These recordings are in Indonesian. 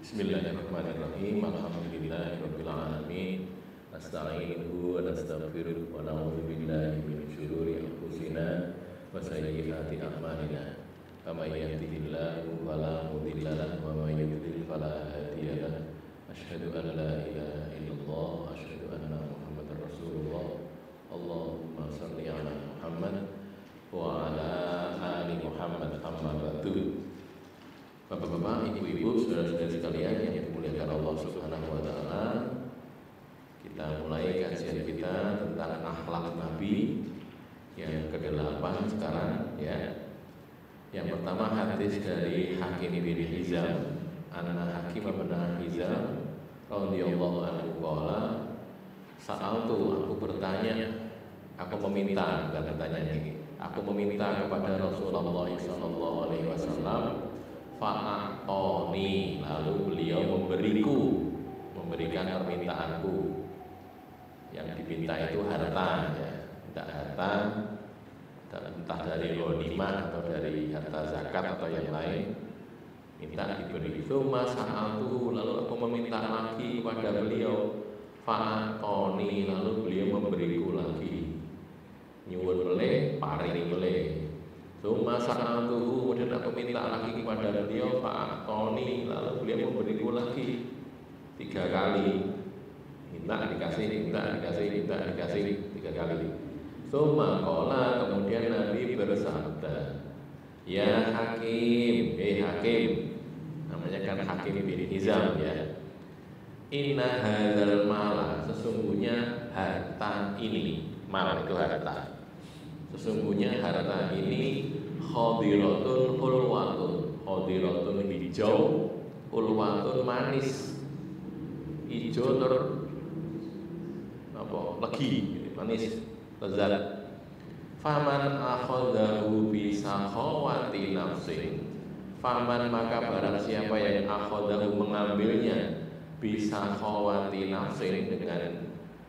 Bismillahirrahmanirrahim. Alhamdulillahirabbil alamin. Nasta'inuhu wa nastaghfiruh wa na'udzu billahi min syururi anfusina wa sayyiati a'malina. Faman yahdihillahu fala mudilla lahu wa man yudlil fala hadiya lahu. Asyhadu an la ilaha illallah wa asyhadu anna Muhammadar Rasulullah. Allahumma shalli ala Muhammad wa ala ali Muhammad amma ba'du. Bapak-bapak, ibu-ibu, saudara-saudari sekalian yang dimuliakan Allah Subhanahu wa taala, kita mulai kajian kita tentang akhlak Nabi yang ke-8 sekarang ya. Yang pertama hadis dari Hakim bin Hizam, anna Hakim bin Hizam radhiyallahu anhu qala, sa'altu, aku bertanya, aku meminta, bukan bertanya ini. Aku meminta kepada Rasulullah sallallahu alaihi wasallam, fa'atoni, lalu beliau memberikan permintaanku. Yang diminta itu harta ya, minta harta, entah dari ghanimah atau dari harta zakat atau yang lain, minta diberi. Tsumma sa'altu, lalu aku meminta lagi kepada beliau, fa'atoni, lalu beliau memberiku lagi. Nyuwun meleh, paring meleh. Tsumma sa'altuhu, kemudian aku minta lagi kepada beliau, fa'atoni, lalu beliau memberiku lagi 3 kali. Minta dikasih, minta dikasih, minta dikasih 3 kali. Tsumma qala, kemudian Nabi bersabda, ya Hakim, Hakim, namanya kan Hakim bin Hizam ya. Inna hadzal mala, sesungguhnya harta ini, mal itu harta. Sesungguhnya harta ini khadiratun hulwatun, khadiratun hijau, hulwatun manis, hijau legi, manis, lezat. Faman akhadahu bi sakhawati nafsin, faman maka barang siapa yang akhadahu mengambilnya bi sakhawati nafsin dengan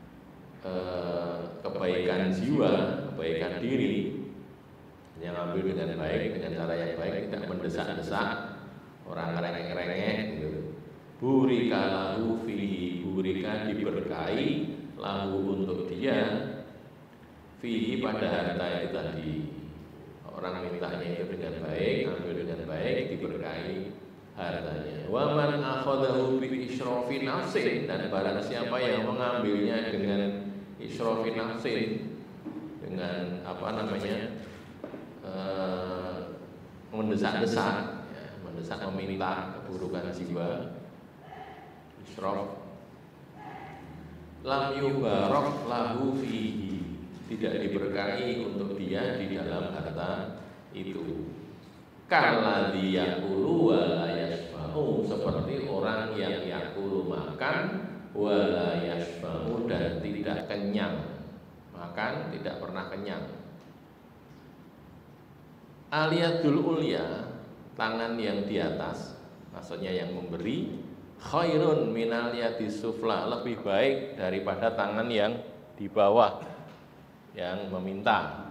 kebaikan jiwa, kebaikan diri, yang ambil dengan baik, dengan cara yang baik, tidak mendesak-desak orang rengek-rengek gitu. Burika lahu fihi, burika diberkahi lahu untuk dia, fihi pada harta itu tadi. Orang mintanya itu dengan baik, ambil dengan baik, diberkahi hartanya. Wa man akhadahu bi israfi nafsin, dan barang siapa yang mengambilnya dengan israfi nafsin, dengan mendesak-desak ya, mendesak meminta keburukan jiwa, israf, lam yubarak lahu fihi, tidak diberkahi untuk dia di dalam harta itu. Kalladzi yaqulu wa la yashba'u, seperti orang yang yaqulu makan wa la yashba'u, dan tidak kenyang, makan tidak pernah kenyang. Aliyadul ulya, tangan yang di atas, maksudnya yang memberi, khairun minal yadi sufla, lebih baik daripada tangan yang di bawah, yang meminta.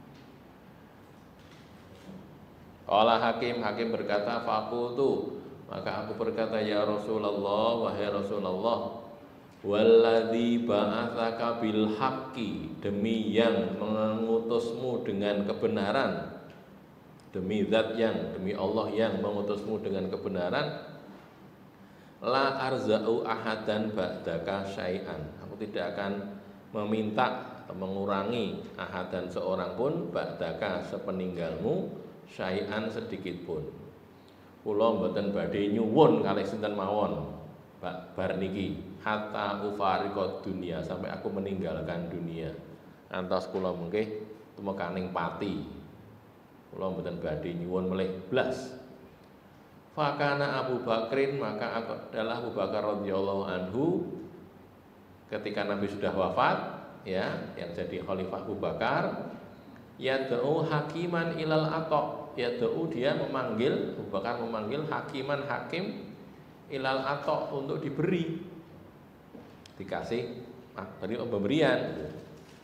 Qala Hakim, Hakim berkata, faqultu, maka aku berkata, ya Rasulullah, wahai Rasulullah, walladzi ba'atsaka bil haqqi, demi yang mengutusmu dengan kebenaran, demi zat yang, demi Allah yang mengutusmu dengan kebenaran, la arza'u ahadan ba'daka syai'an, aku tidak akan meminta atau mengurangi ahadan seorang pun ba'daka sepeninggalmu, syai'an sedikit pun. Kula mboten badhe nyuwun kalih sinten mawon bar niki hatta ufariqad dunia, sampai aku meninggalkan dunia. Antos kula mengke tumekaning pati. Kula mboten badhe nyuwun melih blas. Fakana Abu Bakrin, maka adalah Abu Bakar radhiyallahu anhu ketika Nabi sudah wafat ya, yang jadi khalifah Abu Bakar, yad'u hakiman ilal atok, yad'u dia memanggil, Abu Bakar memanggil hakiman, hakim ilal atok, untuk diberi, dikasih beri pemberian,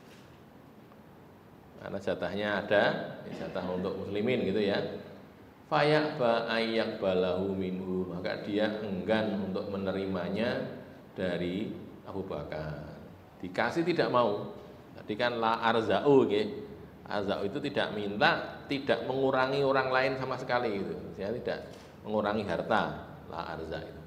karena jatahnya ada, jatah untuk muslimin gitu ya. fayaba ayyak balahu minhu, maka dia enggan untuk menerimanya dari Abu Bakar. Dikasih tidak mau. Tadi kan la arzau, okay? Arzau itu tidak minta, tidak mengurangi orang lain sama sekali gitu. Saya tidak mengurangi harta, la arza itu.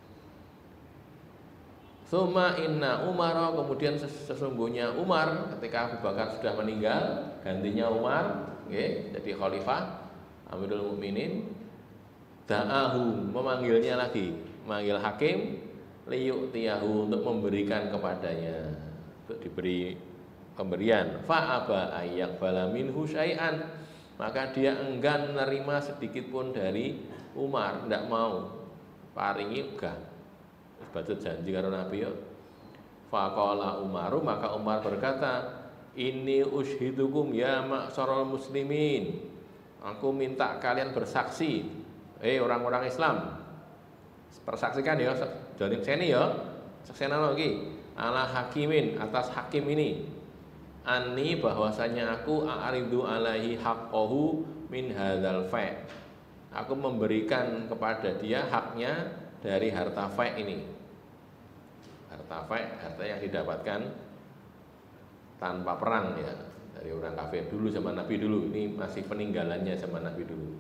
Suma inna Umar, kemudian sesungguhnya Umar ketika Abu Bakar sudah meninggal, gantinya Umar, okay, jadi khalifah Amirul Mukminin, da'ahu, memanggilnya lagi, memanggil hakim, liyu'tiyahu, untuk memberikan kepadanya, untuk diberi pemberian. Fa'aba ayyak bala minhu syai'an, maka dia enggan menerima sedikit pun dari Umar, tidak mau paringi enggak. Baca janji karo Nabi ya. Faqala Umaru, maka Umar berkata, ini ushidukum ya ma'syarul muslimin, aku minta kalian bersaksi, orang-orang Islam, persaksikan ya, jadi sini ya, saksikan lagi, ala hakimin, atas hakim ini, ani, bahwasanya aku a'ridu alaihi haqqahu min hadzal fa', aku memberikan kepada dia haknya dari harta fa' ini. Harta fa', harta yang didapatkan tanpa perang ya, dari orang kafir dulu, zaman Nabi dulu. Ini masih peninggalannya zaman Nabi dulu.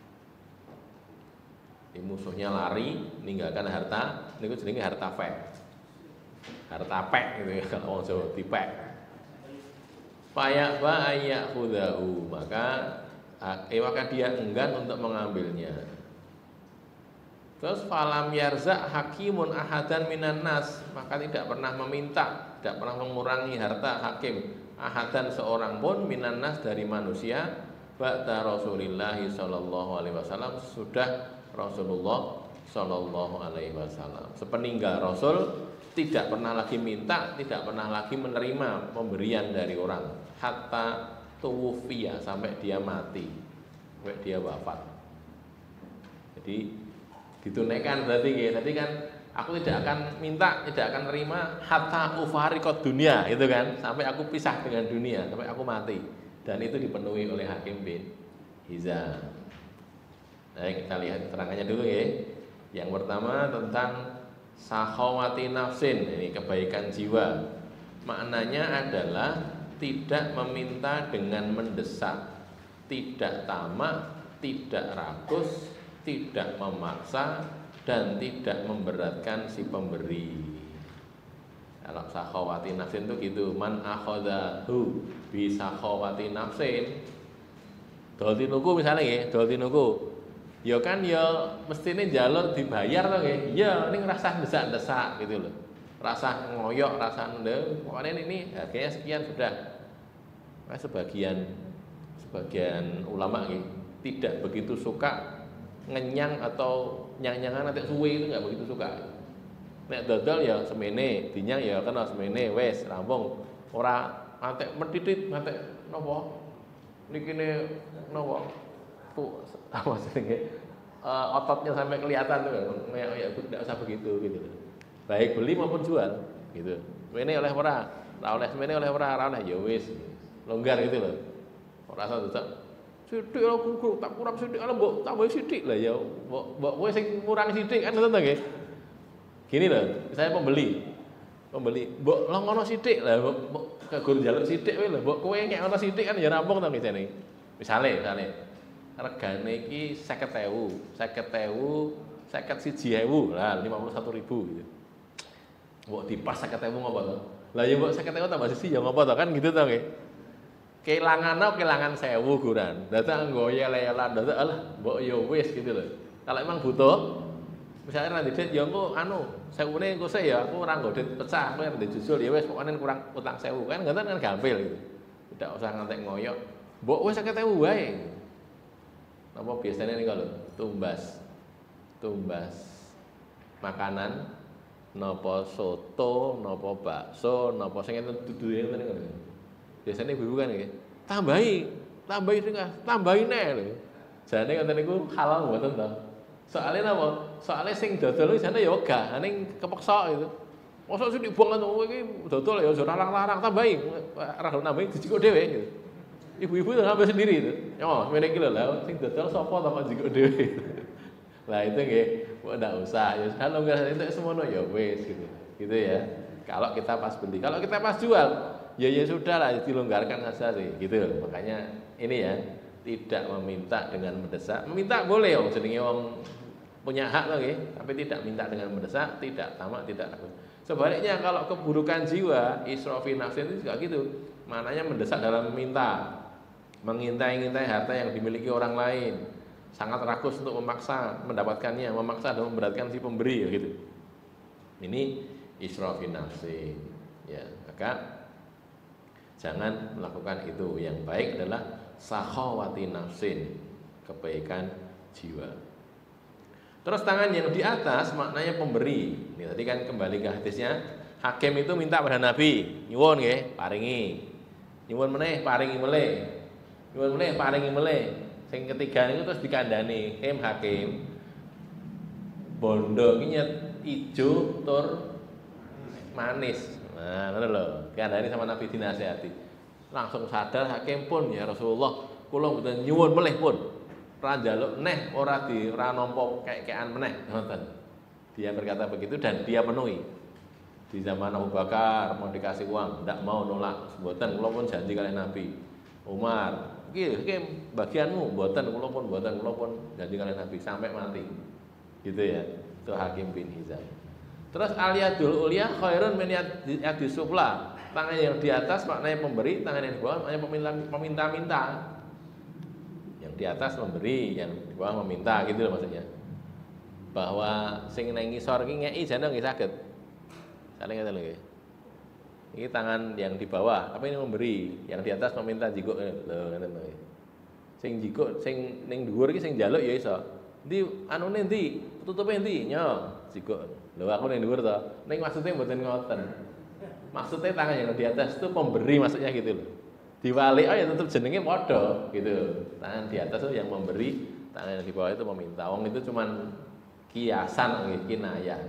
Ini musuhnya lari, meninggalkan harta, ini jenenge harta fa'. Harta pek gitu ya, kalau orang Jawa dipek. Fayak ba ayyak khudahu, maka dia enggan untuk mengambilnya. Terus falam yarza hakimun ahadan minan nas, maka tidak pernah meminta, tidak pernah mengurangi harta hakim ahadan seorang pun minan nas dari manusia ba'da Rasulillah sallallahu alaihi wasallam, sudah Rasulullah sallallahu alaihi wasallam. Sepeninggal Rasul tidak pernah lagi minta, tidak pernah lagi menerima pemberian dari orang, hatta tuwfiya, sampai dia mati, sampai dia wafat. Jadi ditunaikan berarti ya. Tadi kan aku tidak akan minta, tidak akan terima hatta ufariqad dunia, itu kan, sampai aku pisah dengan dunia, sampai aku mati. Dan itu dipenuhi oleh Hakim bin Hizam. Nah, kita lihat keterangannya dulu ya. Yang pertama tentang sakhawati nafsin, ini kebaikan jiwa. Maknanya adalah tidak meminta dengan mendesak, tidak tamak, tidak rakus, tidak memaksa, dan tidak memberatkan si pemberi. Kalau sakhawati nafsin itu gitu, man akhadahu bi sakhawati nafsin, dol tinuku misalnya ya, dol tinuku, ya kan ya mestine njaluk dibayar to nggih. Ya ning rasa desak-desak gitu loh. Rasa ngoyok, rasa ndek, pokoknya ini harganya sekian sudah. Nah, sebagian ulama gitu tidak begitu suka ngenyang atau nyang-nyangan nanti suwe, itu nggak begitu suka. Nek dodol ya semene, dinyang ya kena semene, wes rampung. Ora antek metitit, antek napa? Nikine napa? Tuh apa jenenge? Ototnya sampai kelihatan tuh. Ya tidak usah begitu gitu. Baik beli maupun jual gitu. Semene oleh ora? Ora oleh semene oleh ora oleh ya wis. Longgar gitu loh. Ora usah tetep sithik aku tak kurang sithik, ala mbok tambah sithik lah ya. Mbok kowe sing kurang sithik kan ngoten to nggih. Gini loh, saya pembeli, mbok lo ngono sithik lah, mbok kegur njaluk sithik wae lho, mbok kowe nyek ngono sithik kan ya rampung to ngene. Misale regane iki 50.000, 51.000 lah 51.000 gitu. Mbok dipas 50.000 ngopo to? Lah ya mbok 50.000 tambah siji ya ngopo to kan gitu to nggih. Kehilangan 1.000 guran. Datang goyel lelan, datang alah mbok ya wis gitu loh. Kalau emang butuh, misalnya nanti dit ya engko anu 1.000 engko sik ya aku ora nggo dit pecah, kowe ndek jusul ya wis pokoknya kurang utang 1.000 kan ngoten kan gampil gitu. Tidak usah ngantek ngoyok. Mbok wis 50.000 wae. Napa biasanya nih kalau tumbas makanan, napa soto, napa bakso, napa sing enten duduhe ngoten niku. Biasanya ibu kan nggih, tambahi neh lho. Jane ngoten niku halal mboten to? Soalnya napa? Soalnya sing dodol iki jane ya wegah, ning kepeksa itu. Mosok sing dibuang ngono kowe iki dodol ya aja larang-larang, tambahi. Ora nambahi dijikuk dhewe gitu. Ibu-ibu itu ngambil sendiri itu. Oh, mereka lho lah, sing dodol sapa to kok jiko dhewe. Lah itu nggih, kok ndak usah. Ya kalau enggak itu semono ya wis gitu. Gitu ya. Kalau kita pas beli, kalau kita pas jual, ya sudah lah dilonggarkan saja sih, gitu. Makanya ini ya, tidak meminta dengan mendesak. Meminta boleh wong jenenge wong punya hak lagi, tapi tidak minta dengan mendesak, tidak tamak, tidak takut. Sebaliknya kalau keburukan jiwa, israfi nafsin itu juga gitu. Maknanya mendesak dalam meminta, mengintai-intai harta yang dimiliki orang lain, sangat rakus untuk memaksa mendapatkannya, memaksa dan memberatkan si pemberi ya gitu. Ini israfi nafsin. Ya, maka jangan melakukan itu. Yang baik adalah sakhawati nafsin, kebaikan jiwa. Terus tangan yang di atas maknanya pemberi. Ini tadi kan kembali ke hadisnya, hakim itu minta pada Nabi, nyuwun nggih, paringi. Nyuwun meneh, paringi meleh. Nyuwun meneh, paringi meleh. Sing ketiga niku terus dikandani, hakim. Bondo iki nyet ijo tur manis. Nah, ngono lho. Dikandani sama Nabi dinasihati. Langsung sadar hakim pun, ya Rasulullah, kula mboten nyuwun meleh pun. Ora njaluk neh, ora nampa kek-kekan meneh, ngoten. Dia berkata begitu dan dia penuhi. Di zaman Abu Bakar mau dikasih uang, tidak mau nolak, mboten kula pun janji kali Nabi. Umar, iki bagianmu, mboten kula pun janji kali Nabi sampai mati. Gitu ya. Itu Hakim bin Hizam. Terus aliyadul ulia khairun min yadis sufla. Tangan yang di atas maknanya pemberi, tangan yang di bawah maknanya peminta-minta. Di atas memberi, yang di bawah meminta, gitu loh maksudnya. Bahwa sing nang ngisor iki ngeki jane nggih saged. Saling ngeten lho nggih. Ini tangan yang di bawah, tapi ini memberi, yang di atas meminta jikuk lho ngeten lho. Sing jikuk sing ning dhuwur iki sing njaluk ya iso. Ndi anune ndi? Tutupe ndi? Nyo, jikuk. Lho aku ning dhuwur to. Ning maksudnya mboten ngoten. Maksudnya tangan yang di atas itu pemberi maksudnya gitu loh. Diwali ya tetap jenenge padha gitu. Tangan di atas itu yang memberi, tangan yang di bawah itu meminta. Wong itu cuman kiasan nggih, kinayah.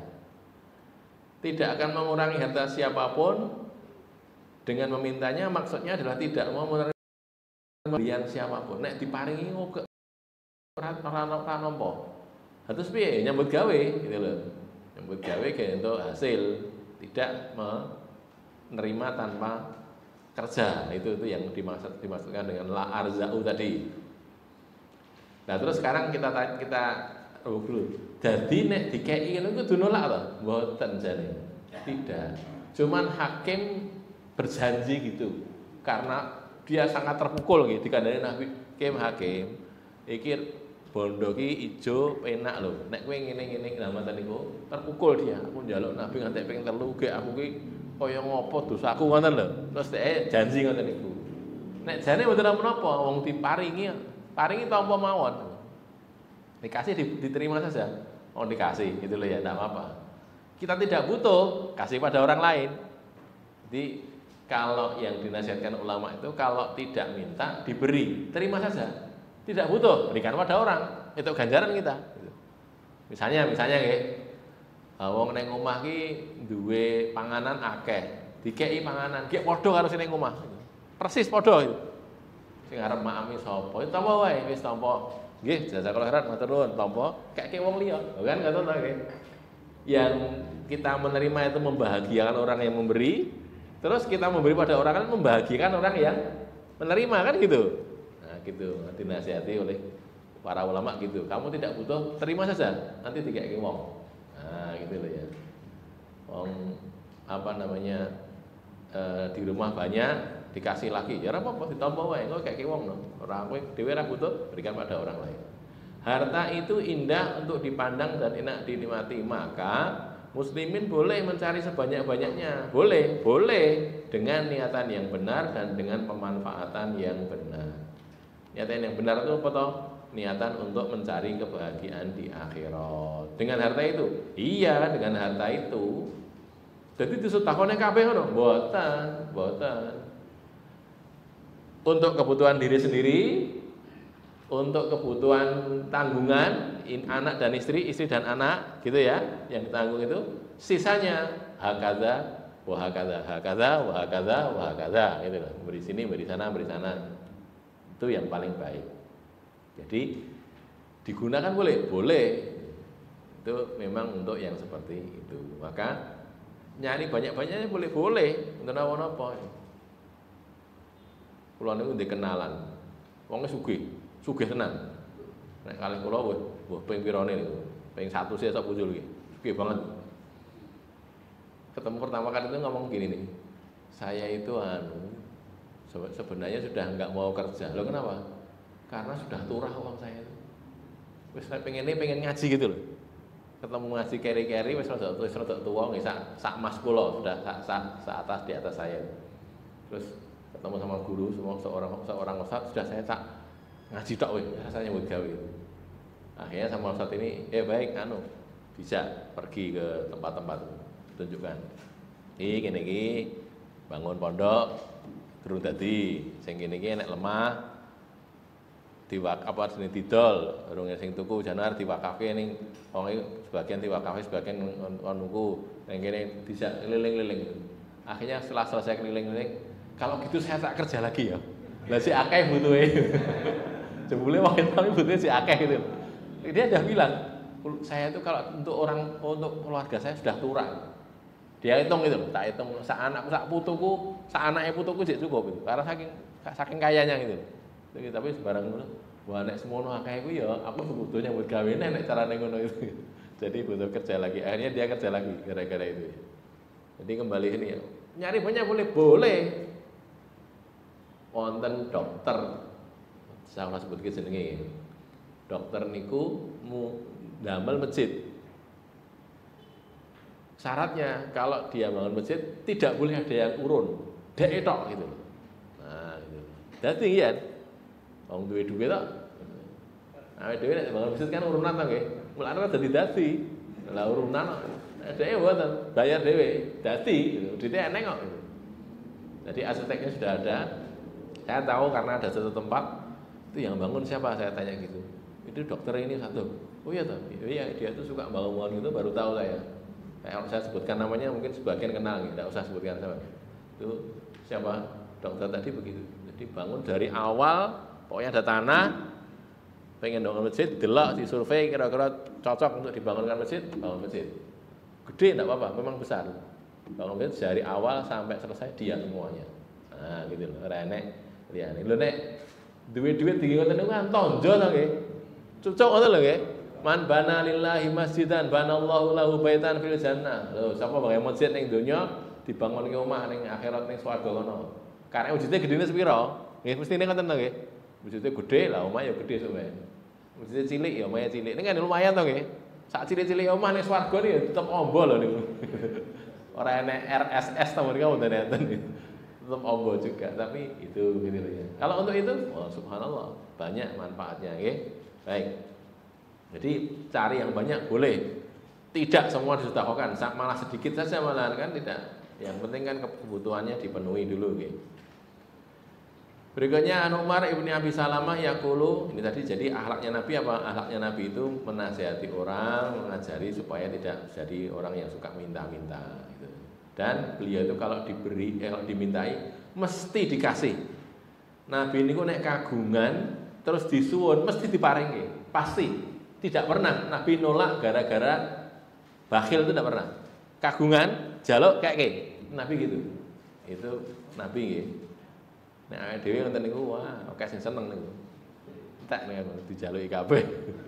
Tidak akan mengurangi harta siapapun dengan memintanya, maksudnya adalah tidak mau menerima pemberian siapapun. Nek diparingi kok ora nampa. Terus piye nyambut gawe gitu loh. Nyambut gawe kayak untuk hasil, tidak menerima tanpa kerja. Itu yang dimaksudkan dengan la arzau tadi. Nah, terus sekarang kita dulu. Jadi nek dikei ngono kudu nolak to? Mboten jane. Tidak. Cuman hakim berjanji gitu. Karena dia sangat terpukul gitu dikandani Nabi, hakim, iki bondo ki ijo penak lho. Nek kowe ngene-ngene nglamatan niku terpukul dia. Aku njaluk Nabi nganti ping 3 ge aku ki kaya ngopo dosaku ngoten lho. Terus dhek janji ngoten niku. Nek jane mboten napa-napa, wong diparingi tanpa mawon. Dikasih diterima saja. Oh dikasih gitu loh ya, enggak apa-apa. Kita tidak butuh, kasih pada orang lain. Jadi kalau yang dinasihatkan ulama itu kalau tidak minta diberi, terima saja. Tidak butuh, berikan pada orang. Itu ganjaran kita. Misalnya nggih. Wong ning omah ki duwe panganan akeh, dikeki panganan, ki padha karo sing ning omah. Persis padha itu. Sing arep maami sapa? Itu tampa wae, wis tampa. Nggih, jazakallahu khairan, matur nuwun, tampa keke wong liya. Kan ngoten to nggih. Yang kita menerima itu membahagiakan orang yang memberi, terus kita memberi pada orang kan membahagiakan orang yang menerima kan gitu. Nah, gitu dinasihati oleh para ulama gitu. Kamu tidak butuh, terima saja, nanti dikeki wong. Nah, gitu loh ya. Wong di rumah banyak dikasih lagi. Ya ora apa-apa ditampa wae, engko kek wong no. Ora kowe dhewe ora butuh, berikan pada orang lain. Harta itu indah untuk dipandang dan enak dinikmati, maka muslimin boleh mencari sebanyak-banyaknya. Boleh dengan niatan yang benar dan dengan pemanfaatan yang benar. Niatan yang benar itu apa toh? Niatan untuk mencari kebahagiaan di akhirat. Dengan harta itu? Iya, dengan harta itu. Jadi disetakone kabeh ngono? Mboten. Untuk kebutuhan diri sendiri, untuk kebutuhan tanggungan anak dan istri dan anak, gitu ya, yang ditanggung itu. Sisanya hakadza, wa hakadza, gitu loh. Beri sini, beri sana. Itu yang paling baik. Jadi digunakan boleh, boleh. Itu memang untuk yang seperti itu. Maka nyanyi banyak-banyaknya boleh-boleh, untuk apa-apa. Kula niku ndek kenalan. Wonge sugih tenan. Nek kalih kula wis ping pirane niku. Ping 1 sih sok muncul iki. Sugih banget. Ketemu pertama kali itu ngomong gini nih. Saya itu sebenarnya sudah enggak mau kerja. Loh kenapa? Karena sudah turah uang saya itu. Wis pengen ngaji gitu loh. Ketemu ngaji keri-keri wis rada tuwa nggih sak mas kula sudah sak atas di atas saya. Terus ketemu sama guru seorang ustaz sudah saya tak ngaji tok wis rasanya buat gawe. Akhirnya sama ustaz ini baik bisa pergi ke tempat-tempat tunjukkan. Kene iki bangun pondok durung dadi sing kene iki nek lemah jenenge didol, urung sing tuku janar diwakafke ning wong sebagian diwakafke sebagian nunggu ning kene bisa keliling-keliling. Akhirnya setelah selesai keliling-keliling, kalau gitu saya tak kerja lagi ya. Lah si akeh butuhe. Jebule wong kami butuhe si akeh gitu. Dia udah bilang, saya itu kalau untuk keluarga saya sudah turun. Dia hitung gitu, tak hitung sak anakku sak putuku, sak anake putuku sik cukup gitu. Karena saking kayanya gitu. Tapi sebarang ngono, wah nek semono akeh iku ya aku butuh nyambut gawe nek carane ngono itu. Jadi butuh kerja lagi. Akhirnya dia kerja lagi gara-gara itu. Jadi kembali ini ya. Nyari banyak boleh. Wonten dokter. Saya ora sebut jenenge. Dokter niku ndamel masjid. Syaratnya kalau dia bangun masjid tidak boleh ada yang urun. Dek tok gitu. Nah, gitu. Dadi ya wong duwe dhuwit tok. Awake dhewe nek bangun masjid kan urunan to nggih. Mulane dadi. Lah urunan dheke mboten, bayar dhewe. Dadi gitu. Duite eneng kok gitu. Jadi arsiteknya sudah ada. Saya tahu karena ada satu tempat itu yang bangun siapa saya tanya gitu. Itu dokter ini satu. Oh iya toh. Iya dia tuh suka bangun itu baru tahu saya. Kalau saya sebutkan namanya mungkin sebagian kenal gitu. Tidak usah sebutkan siapa. Itu siapa? Dokter tadi begitu. Jadi bangun dari awal pokoknya ada tanah, pengen bangun masjid, delok disurvei kira-kira cocok untuk dibangunkan masjid, bangun masjid. Gede enggak apa-apa, memang besar. Bangun masjid dari awal sampai selesai dia semuanya. Nah, gitu loh. Ora enek liyane. Lho nek duwe-duwe iki ngoten niku kan tonjo to nggih. Cocok ngoten lho nggih. Man bana lillahi masjidan banallahu lahu baitan fil jannah. Lho, sapa bangun masjid ning donya dibangunke omah ning akhirat ning swarga kono. Karek wujute gedene sepira? Nggih mestine ngoten to nggih. Wujute gedhe lah omah ya gedhe sampeyan. Wujute cilik ya omah cilik. Ning kan lumayan to nggih. Sak cilik-cilik omah ning swarga niku tetep ombo lho niku. Ora enek RSS to mriki wonten enten. Tetep ombo juga, tapi itu gitu loh ya. Kalau untuk itu, oh, subhanallah, banyak manfaatnya nggih. Baik. Jadi cari yang banyak boleh. Tidak semua disedekahkan, malah sedikit saja malah kan tidak. Yang penting kan kebutuhannya dipenuhi dulu nggih. Berikutnya Umar ibni Abi Salamah yaqulu, ini tadi jadi akhlaknya Nabi apa? Akhlaknya Nabi itu menasihati orang, mengajari supaya tidak jadi orang yang suka minta-minta gitu. Dan beliau itu kalau dimintai mesti dikasih. Nabi niku nek kagungan terus disuwun mesti diparingi, pasti. Tidak pernah Nabi nolak gara-gara bakhil, itu tidak pernah. Kagungan jaluk kayak Nabi gitu. Itu Nabi nggih. Nah, dhewe ngoten niku wah, oke sing seneng niku. Tak nek dijaluki kabeh.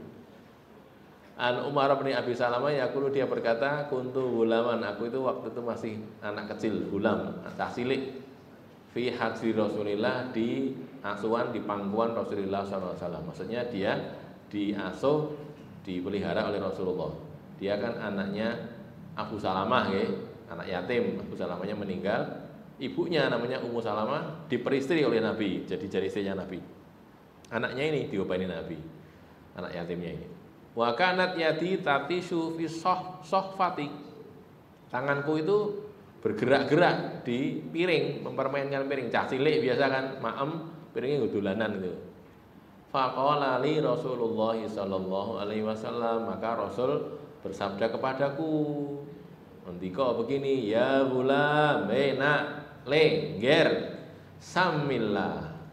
An Umar bin Abi Salamah yaqulu dia berkata, kuntu gulaman, aku itu waktu itu masih anak kecil, gulam, cah cilik. Fi hajri Rasulillah, di asuhan di pangkuan Rasulullah SAW. Maksudnya dia diasuh, dipelihara oleh Rasulullah. Dia kan anaknya Abu Salamah ya, anak yatim. Abu Salamahnya meninggal. Ibunya namanya Ummu Salamah diperistri oleh Nabi, jadi istrinya Nabi. Anaknya ini diopeni Nabi, anak yatimnya ini. Wa kanat yadi tatishu fi sohfati. Tanganku itu bergerak-gerak di piring, mempermainkan piring. Cah cilik biasa kan, maem piringnya ngudulanan gitu. Faqala li Rasulullah sallallahu alaihi wasallam, maka Rasul bersabda kepadaku, ngendika begini, ya gulam, nak lengger samillah,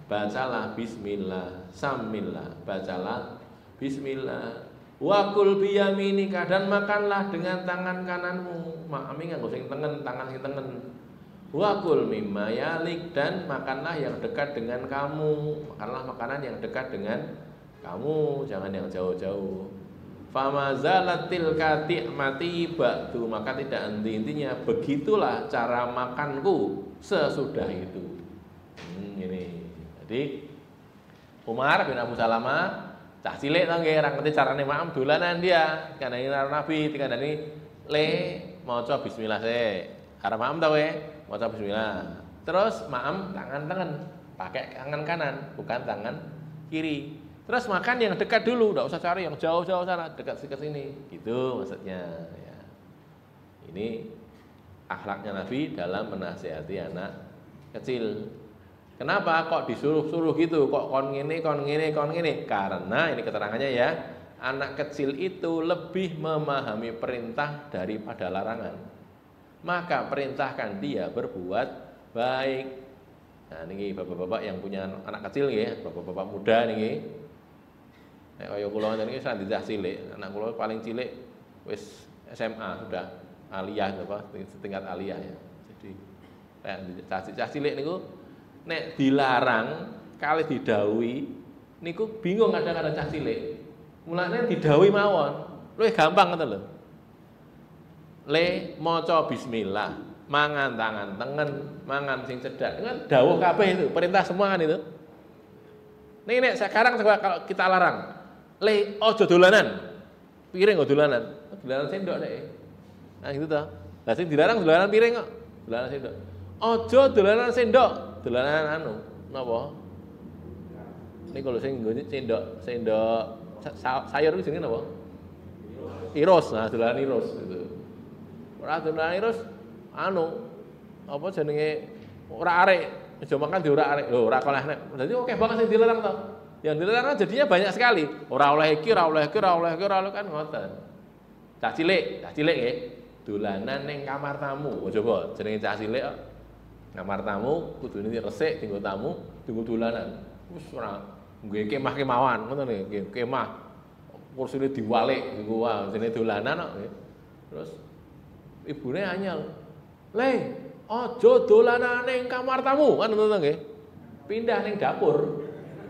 bacalah bismillah, samillah, bacalah bismillah. Wa kul biyaminika, dan makanlah dengan tangan kananmu. Mami nganggo sing tengen, tangan sing tengen. Wa kul mimma yalik, dan makanlah yang dekat dengan kamu. Makanlah makanan yang dekat dengan kamu, jangan yang jauh-jauh. Fama zalatil katimati ba'du, maka tidak henti-hentinya. Begitulah cara makanku sesudah itu. Ini. Jadi Umar bin Abu Salamah cah cilik to nggih, ra ngerti carane maem dolanan dia. Kandhani karo Nabi, dikandhani le maca bismillah sik. Arep maem to kowe, maca bismillah. Terus maem tangan tengen, pakai tangan kanan, bukan tangan kiri. Terus makan yang dekat dulu, enggak usah cari yang jauh-jauh sana, dekat ke sini. Gitu maksudnya ya. Ini akhlaknya Nabi dalam menasihati anak kecil. Kenapa kok disuruh-suruh gitu? Kok kon ngene, kon ngene, kon ngene? Karena ini keterangannya ya, anak kecil itu lebih memahami perintah daripada larangan. Maka perintahkan dia berbuat baik. Nah, niki bapak-bapak yang punya anak kecil nggih, bapak-bapak muda niki. Nek kaya kula ngene iki sandhi cah cilik, anak kula paling cilik wis SMA sudah aliyah apa, setingkat aliyah ya. Jadi cah cilik niku nek dilarang kali didhawuhi niku bingung kadang-kadang cah cilik. Mulane didhawuhi mawon, luwih gampang ngoten lho. Le maca bismillah, mangan tangan tengen, mangan sing cedhak. Kan dawuh kabeh itu, perintah semua kan itu. Nek sekarang coba kalau kita larang, le ojo dolanan, piring ojo dolanan, dolanan sendok nek. Nah gitu toh. Lah sing dilarang dolanan piring kok, dolanan sendok. Ojo dolanan sendok, dolanan anu, napa? Niku lho sing nggone sendok sayur iki jenenge napa? Iros. Nah, dolanan iros gitu. Ora dolanan iros anu apa jenenge ora arek, aja makan di ora arek. Lho ora oleh nek. Dadi oke banget sing dilarang toh. Yang dilarang jadinya banyak sekali. Ora oleh iki, ora oleh iki, ora oleh iki, ora oleh kan ngoten. Cah cilik nggih. Dolanan ning kamar tamu. Oh coba jenenge cah cilik kok. Kamar tamu kudune resik dienggo tamu, dienggo dolanan. Wis ora nggih kemah kemawan ngoten nggih, kemah. Kursine diwalik dienggo wae jenenge dolanan kok nggih. Terus ibune anyel. "Le, aja dolanan ning kamar tamu." Kan ngoten nggih. Pindah ning dapur.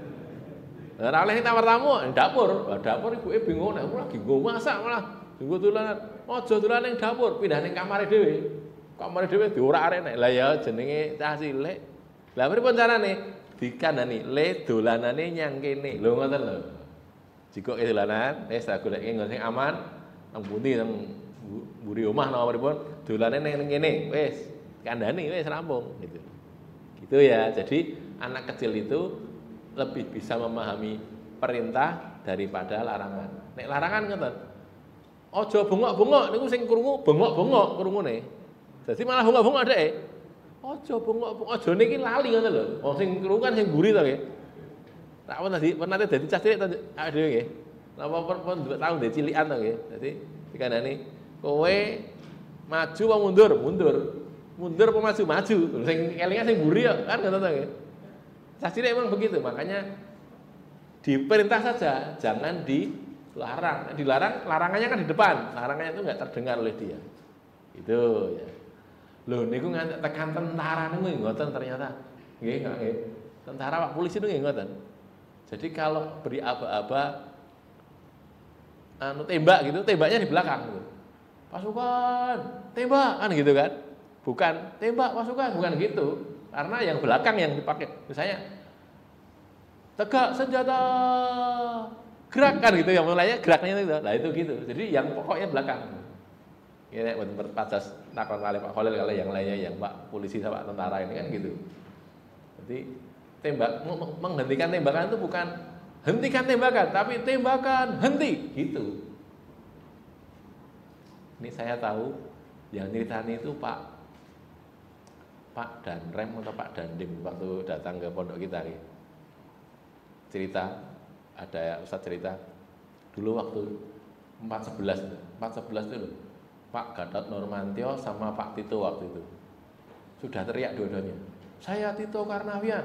Ora oleh kamar tamu, dapur. Lah dapur ibuke bingung nek lagi nggo masak malah dienggo dolanan. Aja dolanan ning dapur, pindah ning kamare dhewe. Kamare dhewe diorak-arek nek. Lah ya jenenge cah cilik. Lah pripun carane? Dikandani, "Le dolanane nyang kene." Lho ngoten lho. Jikoke dolanan, wis tak goleke nggon sing aman, nang pundi nang mburi omah napa pripun, dolane ning kene. Wis kandhani wis rampung gitu. Gitu ya. Jadi anak kecil itu lebih bisa memahami perintah daripada larangan. Nek larangan ngoten. Aja bengok-bengok niku sing krungu bengok-bengok krungune. Dadi malah bengok-bengok dheke. Aja bengok-bengok, aja niki lali ngoten lho. Wong sing krungu kan sing mburi to nggih. Tak pernah dadi cah cilik to dhewe nggih. Napa pun tau ndek cilikan to nggih. Dadi dikandani kowe maju apa mundur? Mundur. Mundur apa maju? Maju. Sing kelingan sing mburi kok kan ngoten to nggih. Cah cilik memang begitu, makanya diperintah saja, jangan dilarang. Dilarang, larangannya kan di depan, larangannya itu nggak terdengar oleh dia. Itu ya. Loh, niku nganti tekan tentara niku ngoten ternyata. Nggih, nggih. Tentara Pak polisi niku ngoten. Jadi kalau beri aba-aba anu tembak gitu, tembaknya di belakang gitu. Pasukan, tembak kan gitu kan. Bukan tembak pasukan, bukan gitu. Karena yang belakang yang dipakai, misalnya tegak senjata, gerak kan gitu, yang mulainya geraknya itu, nah itu gitu. Jadi yang pokoknya belakang. Ini buat padas takon kali Pak Khalil kalau yang lainnya yang Pak polisi sama Pak tentara ini kan gitu. Jadi tembak menghentikan tembakan itu bukan hentikan tembakan, tapi tembakan henti gitu. Ini saya tahu yang ceritanya itu Pak Danrem atau Pak Dandim waktu datang ke pondok kita nih. Cerita, ada Ustaz cerita dulu waktu 411 itu loh, Pak Gatot Nurmantio sama Pak Tito waktu itu sudah teriak dua-duanya, "Saya Tito Karnavian,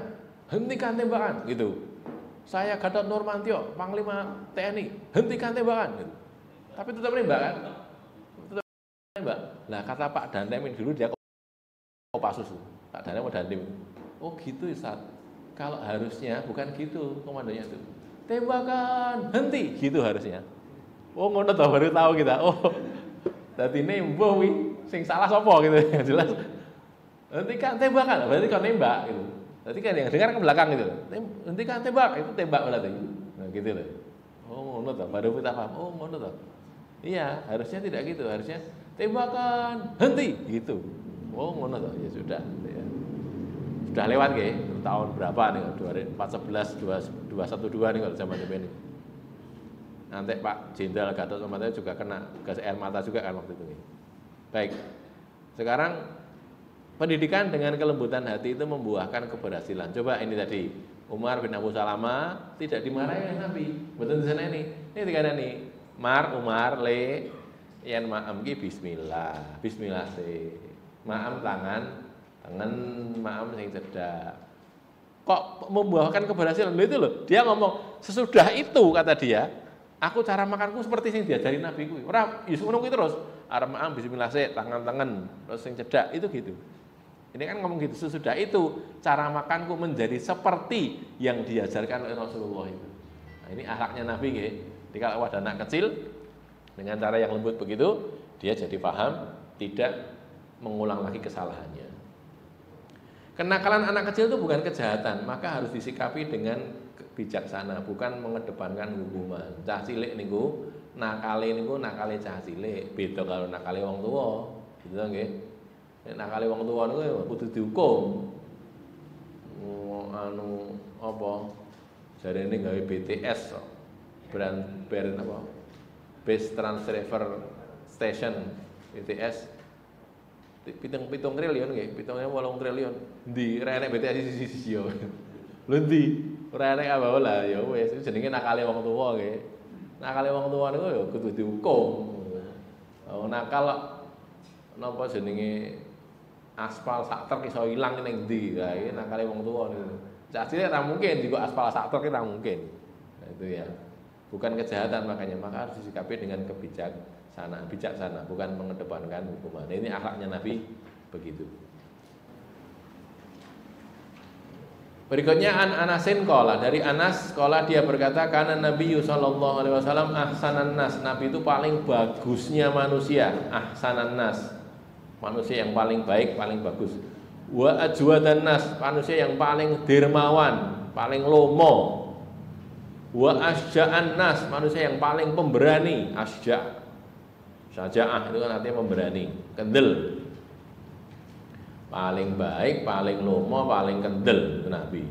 hentikan tembakan gitu. Saya Gatot Nurmantio, Panglima TNI, hentikan tembakan gitu. Tapi tetap nembak kan? Tetap nembak. Nah kata Pak Dantemin dulu dia Kopassus, Pak Dantemin mau Dantim. Oh gitu Ustaz. Kalau harusnya bukan gitu komandonya itu. Tembakan, henti, gitu harusnya. Oh ngono toh, baru tahu kita. Oh, dadi nembak wi, sing salah sapa gitu. Jelas. Hentikan tembakan, berarti kau nembak gitu. Berarti kan yang dengar ke belakang gitu. Hentikan tembak, itu tembak berarti. Nah gitu loh. Oh ngono toh, baru kita paham. Oh ngono toh. Iya, harusnya tidak gitu. Harusnya tembakan, henti, gitu. Oh ngono toh, ya sudah. Ya. Sudah lewat ya, tahun berapa nih? 2014, 212 nih kalau zaman ini. Nanti Pak Jenderal Gatot Nurmantio juga kena gas air mata juga kan waktu itu. Baik, sekarang pendidikan dengan kelembutan hati itu membuahkan keberhasilan. Coba ini tadi, Umar bin Abu Salamah tidak dimarahi oleh Nabi. Betul di sana ini. Ini tiga nih. Umar, le, yen maam ki bismillah. Bismillah sih. Maam tangan maam sing cedak. Kok membuahkan keberhasilan? Itu loh. Dia ngomong, sesudah itu kata dia, aku cara makanku seperti yang diajari Nabi ku. Ora Yusuf ngono terus. Arep maam bismillah sih, tangan terus sing cedak itu gitu. Ini kan ngomong gitu, sesudah itu cara makanku menjadi seperti yang diajarkan oleh Rasulullah itu. Nah, ini akhlaknya Nabi nggih. Jadi kalau ada anak kecil dengan cara yang lembut begitu, dia jadi paham, tidak mengulang lagi kesalahannya. Kenakalan anak kecil itu bukan kejahatan, maka harus disikapi dengan bijaksana, bukan mengedepankan hukuman. Cah cilik niku nakale cah cilik, beda kalau nakale wong tua. Gitu nggih. Nek nakale wong tuwa niku kudu dihukum. Anu apa? Jarene gawe BTS brand apa? Base Transceiver Station BTS. Pitung triliun nggih, 7,8 triliun. Ndi ra enek BTS sisi yo. Lho ndi? Ora enek apa lah ya wis jenenge nakale wong tuwa nggih. Nakale wong tuwa niku ya kudu dihukum. Oh nakal napa jenenge aspal sak truk iso ilang ning ndi kae nakale wong tuwa niku. Cak cilik ra mungkin digo aspal sak truk ra mungkin. Nah, itu ya. Bukan kejahatan makanya, maka harus disikapi dengan bijaksana, bukan mengedepankan hukuman. Ini akhlaknya Nabi begitu. Berikutnya Anasin qala, dari Anas qala dia berkata karena Nabi sallallahu alaihi wasallam ahsanan nas, Nabi itu paling bagusnya manusia, ahsanan nas. Manusia yang paling baik, paling bagus. Wa ajwadan nas, manusia yang paling dermawan, paling lomo. Wa asja'an nas, manusia yang paling pemberani, asja'. Syaja'ah itu kan artinya pemberani, kendel. Paling baik, paling lomo, paling kendel Nabi.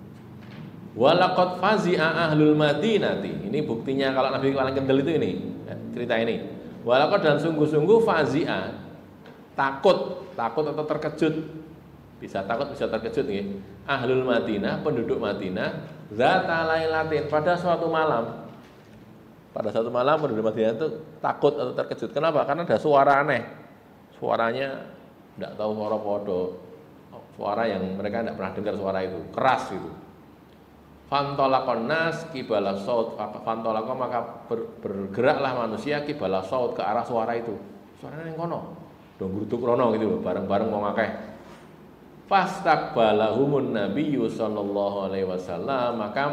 Walaqad fazi'a ahlul madinati. Ini buktinya kalau Nabi paling kendel itu ini, cerita ini. Walaqad dan sungguh-sungguh fazi'a, takut atau terkejut. Bisa takut, bisa terkejut nih. Ahlul Madinah, penduduk Madinah, zata lailatin, pada suatu malam. Pada suatu malam penduduk Madinah itu takut atau terkejut. Kenapa? Karena ada suara aneh. Suaranya tidak tahu suara podo, suara yang mereka tidak pernah dengar suara itu, keras itu. Fantolakon nas kibala saut, fantolakon maka bergeraklah manusia kibala saut ke arah suara itu. Suaranya yang kono, dong geruduk rono gitu, bareng-bareng mau ngakeh. Fastaqbalahumun nabiyyu sallallahu alaihi wasallam, maka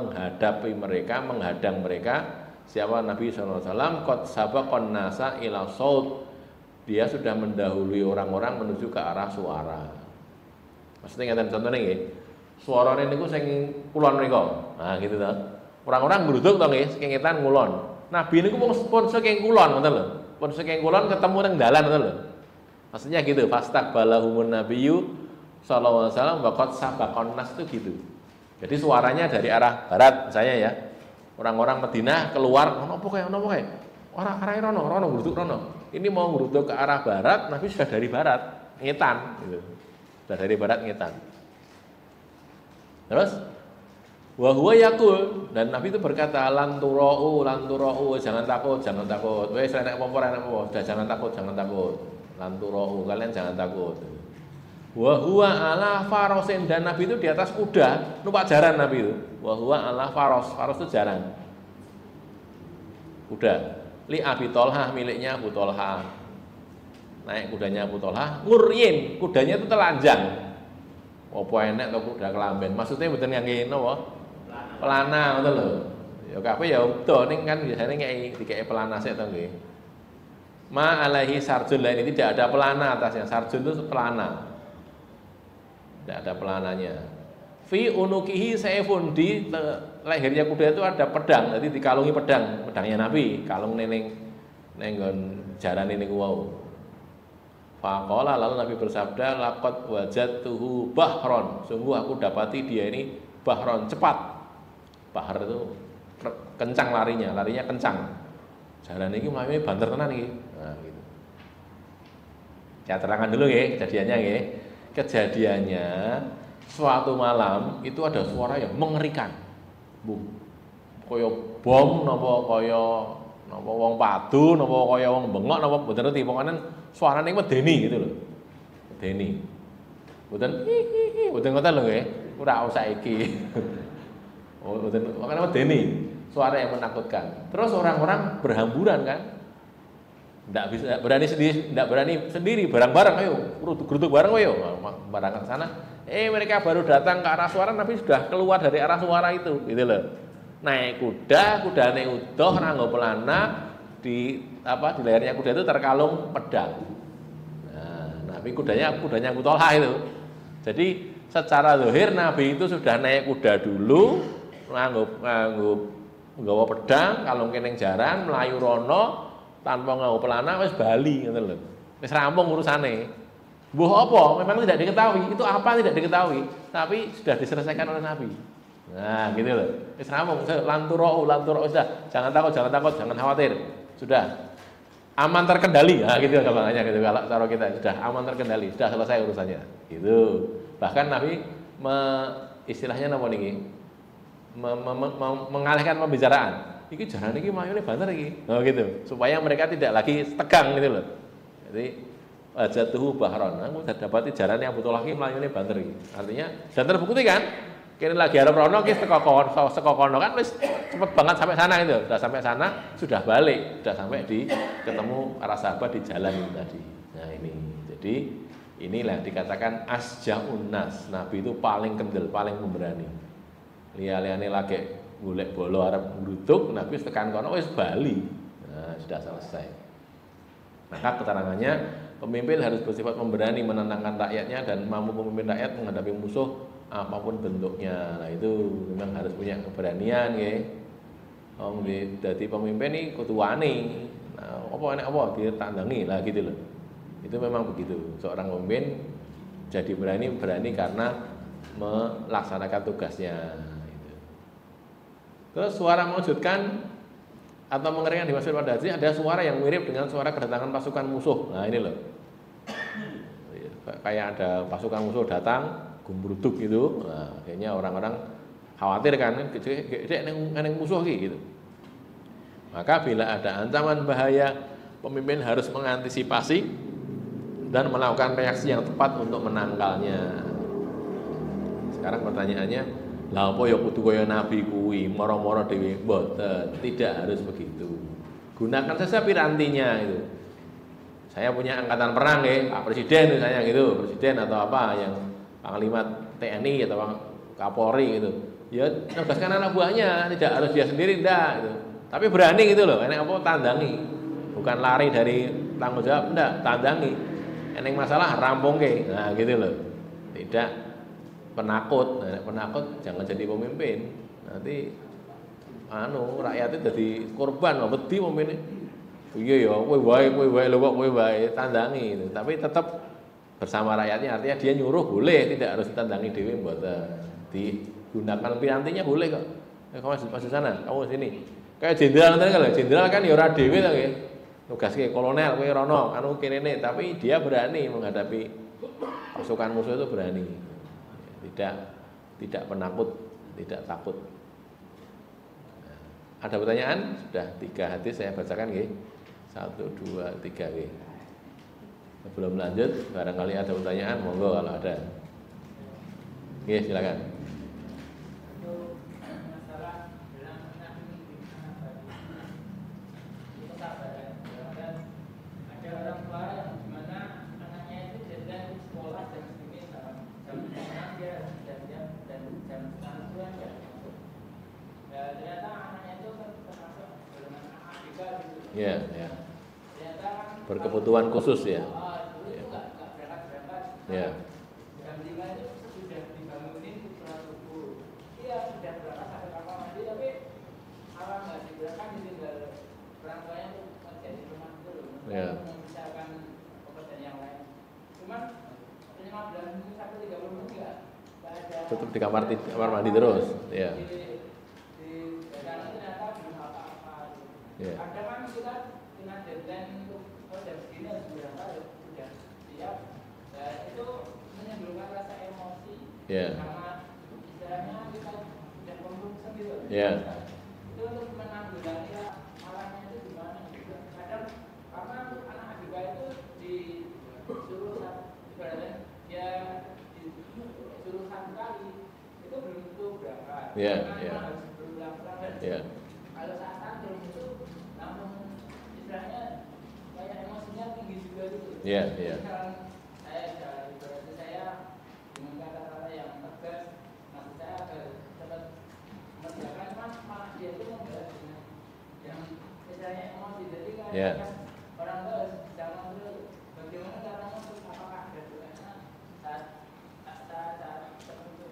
menghadang mereka siapa Nabi sallallahu alaihi wasallam qad sabaqan nasa ila saut. Dia sudah mendahului orang-orang menuju ke arah suara. Maksudnya ngeten contohnya nggih. Suarane niku sing kulon mriku. Nah, gitu to. Orang-orang ngruduk to nggih, kengetan ngulon. Nabi niku pun saking kulon ngoten lho. Pun saking kulon ketemu nang dalan ngoten lho. Maksudnya gitu, fastaqbalahumun nabiyyu sallallahu alaihi wasallam wa qad sabaqan nas itu gitu. Jadi suaranya dari arah barat misalnya ya. Orang-orang Madinah keluar, ono apa kae? Arahe rono ngruduk rono. Ini mau ngeruduk ke arah barat, Nabi sudah dari barat, ngetan gitu. Sudah dari barat ngetan. Terus wa huwa yaqul, dan Nabi itu berkata lanturau, jangan takut. Wes enek apa-apa, sudah jangan takut. Lanturau, kalian jangan takut. Wa huwa ala farosin, dan Nabi itu di atas kuda, numpak jaran Nabi itu. Wa huwa ala faros, faros itu jaran. Kuda. Li Abi Tolhah, miliknya Abu Tolhah. Naik kudanya Abu Tolhah, nguryin, kudanya itu telanjang. Apa enek to kuda kelamben? Maksudnya mboten ngangge napa? Pelana ngoten lho. Ya kabeh ya udo ning kan biasane dikei pelana sik to nggih. Ma alaihi sarjun, lain ini tidak ada pelana atasnya. Sarjun itu pelana. Tidak ada pelananya. Fi unukihi saifun, di lehernya kuda itu ada pedang, jadi dikalungi pedang, pedangnya Nabi, kalung neneng nenggon jaran ini wau. Faqala, lalu Nabi bersabda, laqad wajadtuhu bahron, sungguh aku dapati dia ini bahron, cepat. Bahar itu kencang larinya kencang. Jaran ini mlayu banter tenan iki. Nah, gitu. Saya terangkan dulu ya kejadiannya ya. Kejadiannya suatu malam itu ada suara yang mengerikan. Kaya bom napa wong padu napa kaya wong bengok napa mboten ngerti, pokoke suarane medeni gitu loh. Medeni. Mboten ngoten lho nggih. Ora usah iki. Oh, mboten makane medeni. Suara yang menakutkan. Terus orang-orang berhamburan kan. Tidak berani sendiri, bareng-bareng ayo, geruduk bareng ayo, barang ke sana. Mereka baru datang ke arah suara, Nabi sudah keluar dari arah suara itu, gitu loh. Naik kudanya utuh, nganggo pelana, di lehernya kuda itu terkalung pedang. Nah, Nabi kudanya Abu Tolhah itu. Jadi secara zahir Nabi itu sudah naik kuda dulu, nganggo pedang, kalung keneng jaran, melayu rono. Tanpa nganggo pelana wis bali ngoten lho. Wis rampung urusane. Mbuh apa? Memang tidak diketahui. Itu apa tidak diketahui, tapi sudah diselesaikan oleh Nabi. Nah, gitu loh. Wis rampung, lanturo sudah. Jangan takut, jangan khawatir. Sudah aman terkendali. Nah, gitu gampangannya gitu kalau cara kita sudah aman terkendali, sudah selesai urusannya. Gitu. Bahkan Nabi istilahnya napa niki? Mengalihkan pembicaraan. Iki jaran iki mlayune banter iki. Oh gitu. Supaya mereka tidak lagi tegang gitu loh. Jadi jatuh bahron. Aku dapati jarane Abu Tolhah iki mlayune banter iki. Artinya dan terbukti kan? Kene lagi arep rono ki teko kono kan wis cepet banget sampai sana gitu. Sudah sampai sana, sudah balik, sudah sampai di ketemu para sahabat di jalan itu tadi. Nah, ini. Jadi inilah dikatakan asjaun nas. Nabi itu paling kendel, paling pemberani. Liane lagi golek bolo arep ngrutuk, Nabi tekan kono wis bali. Nah, sudah selesai. Maka keterangannya pemimpin harus bersifat pemberani menentangkan rakyatnya dan mampu memimpin rakyat menghadapi musuh apapun bentuknya. Nah, itu memang harus punya keberanian nggih. Dadi pemimpin iki kudu wani. Nah, apa ditandangi lah gitu loh. Itu memang begitu. Seorang pemimpin jadi berani karena melaksanakan tugasnya. Terus suara mengejutkan atau mengerikan dimaksud pada hadis ada suara yang mirip dengan suara kedatangan pasukan musuh. Nah, ini loh. Kayak ada pasukan musuh datang, gumbruduk gitu. Nah, akhirnya orang-orang khawatir kan, gede neng musuh gitu. Maka bila ada ancaman bahaya, pemimpin harus mengantisipasi dan melakukan reaksi yang tepat untuk menangkalnya. Sekarang pertanyaannya, lah apa ya kudu kaya Nabi kuwi moro-moro dhewe mboten, tidak harus begitu. Gunakan saja pirantinya itu. Saya punya angkatan perang Pak Presiden misalnya gitu, presiden atau apa yang panglima TNI atau Kapolri gitu. Ya tugaskan anak buahnya, tidak harus dia sendiri enggak gitu. Tapi berani gitu loh, enek apa tandangi. Bukan lari dari tanggung jawab, enggak, tandangi. Enek masalah rampungke. Nah, gitu loh. Tidak penakut. Nah, penakut jangan jadi pemimpin. Nanti rakyatnya jadi korban, wedi pemimpin. Iya ya, kowe wae lho kok kowe wae tandangi itu. Tapi tetap bersama rakyatnya, artinya dia nyuruh boleh, tidak harus ditandangi dhewe mboten. Digunakan pirantinya boleh kok. Kamu masuk sana, kamu sini. Kayak jenderal tadi kalau jenderal kan ya ora dhewe to nggih. Tugaske kolonel kowe rono, kene, tapi dia berani menghadapi pasukan musuh itu berani. Tidak penakut, tidak takut. Nah, ada pertanyaan? Sudah 3 hadis saya bacakan nggih. 1, 2, 3 nggih. Sebelum lanjut, barangkali ada pertanyaan, monggo kalau ada. Oke, silakan. Ya, ya. Berkebutuhan khusus ya. Ya. Ya. Tetap di kamar mandi terus, ya. Ya. Kadang kita dengan deadline untuk jam segini harus berangkat sudah siap. Dan itu menimbulkan rasa emosi. Karena istilahnya kita sudah kompromi gitu. Itu untuk menanggulangi malahnya itu gimana? Kadang karena anak ABK itu disuruh ibaratnya dia disuruh satu kali itu belum tentu berangkat. Karena harus berulang-ulang dan kalau saat belum itu namun istilahnya kayak emosinya tinggi juga gitu. Sekarang saya dengan kata-kata yang tegas, maksud saya agar tetap mengerjakan, malah dia itu membelas dengan yang istilahnya emosi. Jadi kan orang tua harus bisa mengatur bagaimana caranya untuk apakah ada doanya saat tertentu.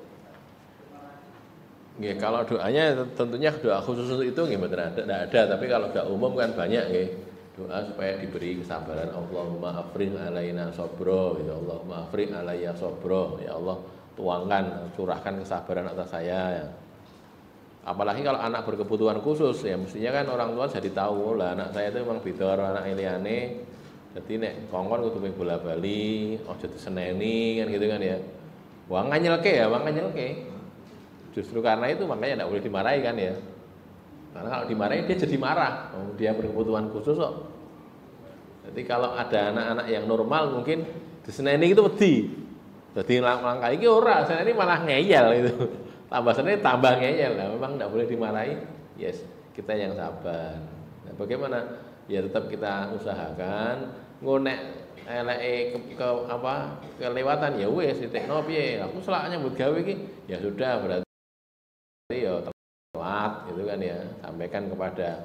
Ya, kalau doanya tentunya doa khusus itu gimana? Tidak ada, tapi kalau doa umum kan banyak ya. Doa supaya diberi kesabaran. Allahumma afrigh alaina sabra, ya Allahumma afrigh alayya sabra. Ya Allah, tuangkan, curahkan kesabaran atas saya ya. Apalagi kalau anak berkebutuhan khusus ya, mestinya kan orang tua jadi tahu lah anak saya itu memang bidor, anak liyane. Jadi nek kongkon kudu bola-bali, aja diseneni kan gitu kan ya. Wong nganyelke ya, wong nganyelke. Justru karena itu makanya tidak boleh dimarahi kan ya. Karena kalau dimarahi dia jadi marah. Dia berkebutuhan khusus kok. Jadi kalau ada anak-anak yang normal mungkin diseneni itu wedi. Jadi langkah iki ora, seneni malah ngeyel itu. Tambah seneni tambah ngeyel. Nah, memang tidak boleh dimarahi. Yes, kita yang sabar. Nah, bagaimana? Ya tetap kita usahakan ngonek eleke kelewatan ya wis ditekno piye. Aku selak nyambut gawe iki ya sudah berarti ya telat gitu kan ya, sampaikan kepada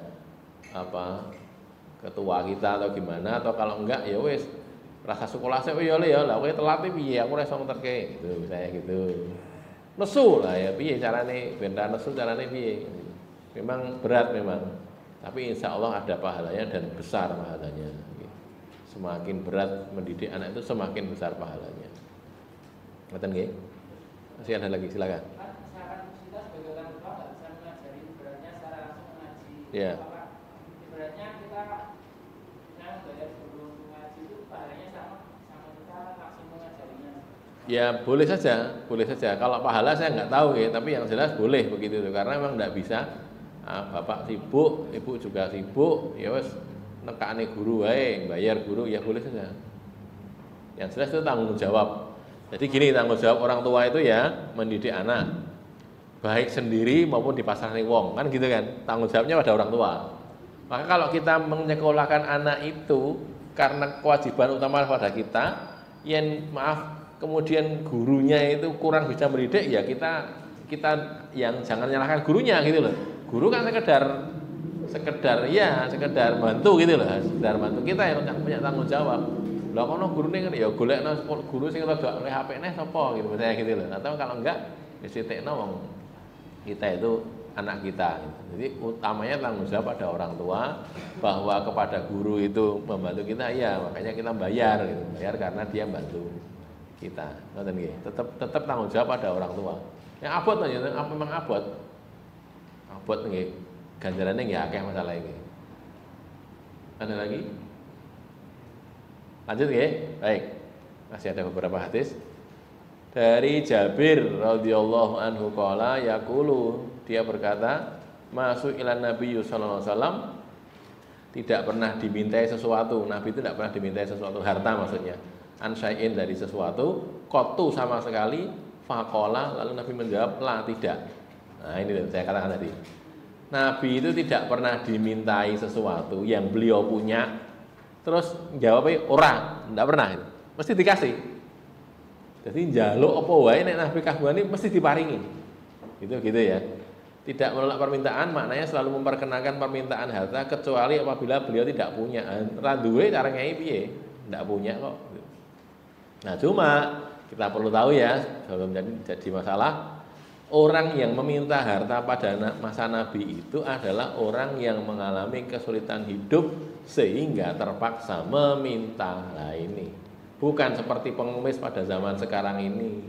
ketua kita atau gimana, atau kalau enggak ya wis rasa sekolah saya ya lah kowe telat piye aku ora iso ngerti gitu saya gitu. Nesu lah ya piye carane ben nesu carane piye. Memang berat memang. Tapi insya Allah ada pahalanya dan besar pahalanya. Semakin berat mendidik anak itu semakin besar pahalanya. Ngoten nggih? Masih ada lagi, silakan. Ya. Ibaratnya kita yang bayar guru ngaji itu pahalanya sama kita langsung mengajarinya. Ya boleh saja. Kalau pahala saya nggak tahu ya, tapi yang jelas boleh begitu tuh, karena memang nggak bisa. Bapak sibuk, ibu juga sibuk, ya wes nekane guru wae, bayar guru ya boleh saja. Yang jelas itu tanggung jawab. Jadi gini, tanggung jawab orang tua itu ya mendidik anak. Baik sendiri maupun dipasrahkan wong, kan gitu kan, tanggung jawabnya pada orang tua. Maka kalau kita menyekolahkan anak itu karena kewajiban utama pada kita, yang maaf kemudian gurunya itu kurang bisa mendidik, ya kita yang jangan menyalahkan gurunya gitu loh. Guru kan sekedar bantu gitu loh, sekedar bantu, kita yang punya tanggung jawab. Lah kono gurune ya golekno guru sing rada oleh HP-ne sapa gitu misalnya gitu loh. Atau kalau enggak ya sitekno wong kita itu anak kita. Jadi utamanya tanggung jawab pada orang tua, bahwa kepada guru itu membantu kita, ya makanya kita bayar gitu. Bayar karena dia bantu kita. Ngoten nggih. Tetap tanggung jawab pada orang tua. Yang abot aja, memang abot. Abot nggih. Ganjarannya nggih akeh masalah ini. Ada lagi? Lanjut nggih. Baik. Masih ada beberapa hadis. Dari Jabir radhiyallahu anhu qala yaqulu, dia berkata, masuk ilan Nabi sallallahu alaihi wasallam, tidak pernah dimintai sesuatu. Nabi itu tidak pernah dimintai sesuatu, harta maksudnya. Ansyain dari sesuatu, kotu sama sekali, fakola, lalu Nabi menjawab, la tidak. Nah ini saya katakan tadi. Nabi itu tidak pernah dimintai sesuatu yang beliau punya, terus jawabnya orang, tidak pernah. Mesti dikasih. Jadi njaluk apa wae nek Nabi kabehane mesti diparingi. Gitu ya. Tidak menolak permintaan maknanya selalu memperkenalkan permintaan harta kecuali apabila beliau tidak punya. Ra duwe cara ngei piye? Tidak punya kok. Nah, cuma kita perlu tahu ya, sebelum jadi masalah, orang yang meminta harta pada masa Nabi itu adalah orang yang mengalami kesulitan hidup sehingga terpaksa meminta. Nah, ini bukan seperti pengemis pada zaman sekarang ini.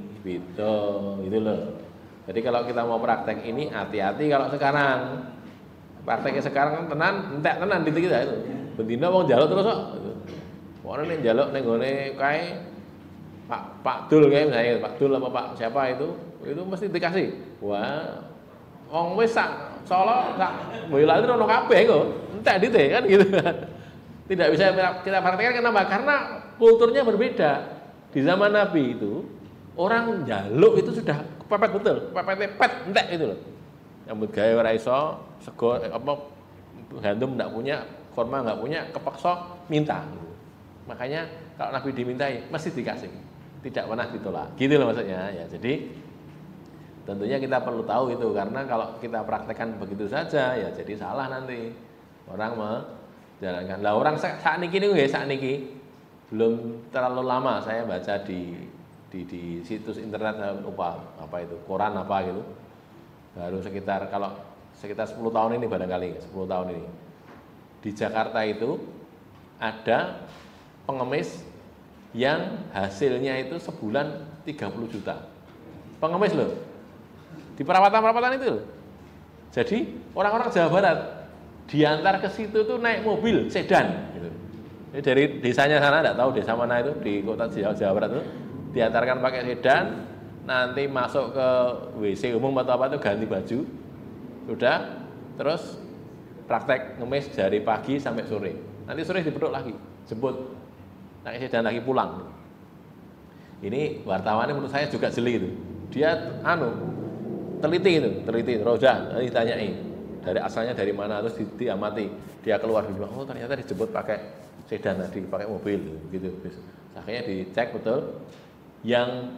Gitu loh. Jadi kalau kita mau praktek ini hati-hati kalau sekarang. Prakteknya sekarang kan entek tenan gitu kita itu. Bendina wong njaluk terus kok. Wong nek njaluk ning gone kae Pak Dul kae misalnya, Pak Dul apa Pak siapa itu mesti dikasih. Wah, wong wis sak Solo sak Boyolali ono kabeh kok. Entek dite kan gitu. Tidak bisa kita praktekkan kenapa? Karena kulturnya berbeda. Di zaman Nabi itu orang njaluk itu sudah kepepet betul, pepet entek itu loh. Nyambut gawe ora iso, sego apa gandum enggak punya, kurma enggak punya, kepeksa minta gitu. Makanya kalau Nabi dimintai mesti dikasih. Tidak pernah ditolak. Gitu loh maksudnya ya. Jadi tentunya kita perlu tahu itu karena kalau kita praktekkan begitu saja ya jadi salah nanti. Orang menjalankan. Lah orang saat niki niku ya saat niki belum terlalu lama saya baca di situs internet lupa apa itu koran apa gitu baru sekitar 10 tahun ini barangkali 10 tahun ini di Jakarta itu ada pengemis yang hasilnya itu sebulan 30 juta pengemis loh di perawatan itu loh. Jadi orang-orang Jawa Barat diantar ke situ tuh naik mobil sedan gitu. Ini dari desanya sana enggak tahu desa mana itu di kota Jawa Barat itu diantarkan pakai sedan, nanti masuk ke WC umum atau apa itu ganti baju, sudah, terus praktek ngemis dari pagi sampai sore. Nanti sore dipeduk lagi, jemput, naik sedan lagi pulang. Ini wartawannya menurut saya juga jeli itu. Dia teliti, roja, ditanyai dari asalnya dari mana terus diamati. Dia keluar di rumah, oh ternyata dijemput pakai sedan tadi, pakai mobil, gitu. Akhirnya dicek betul. Yang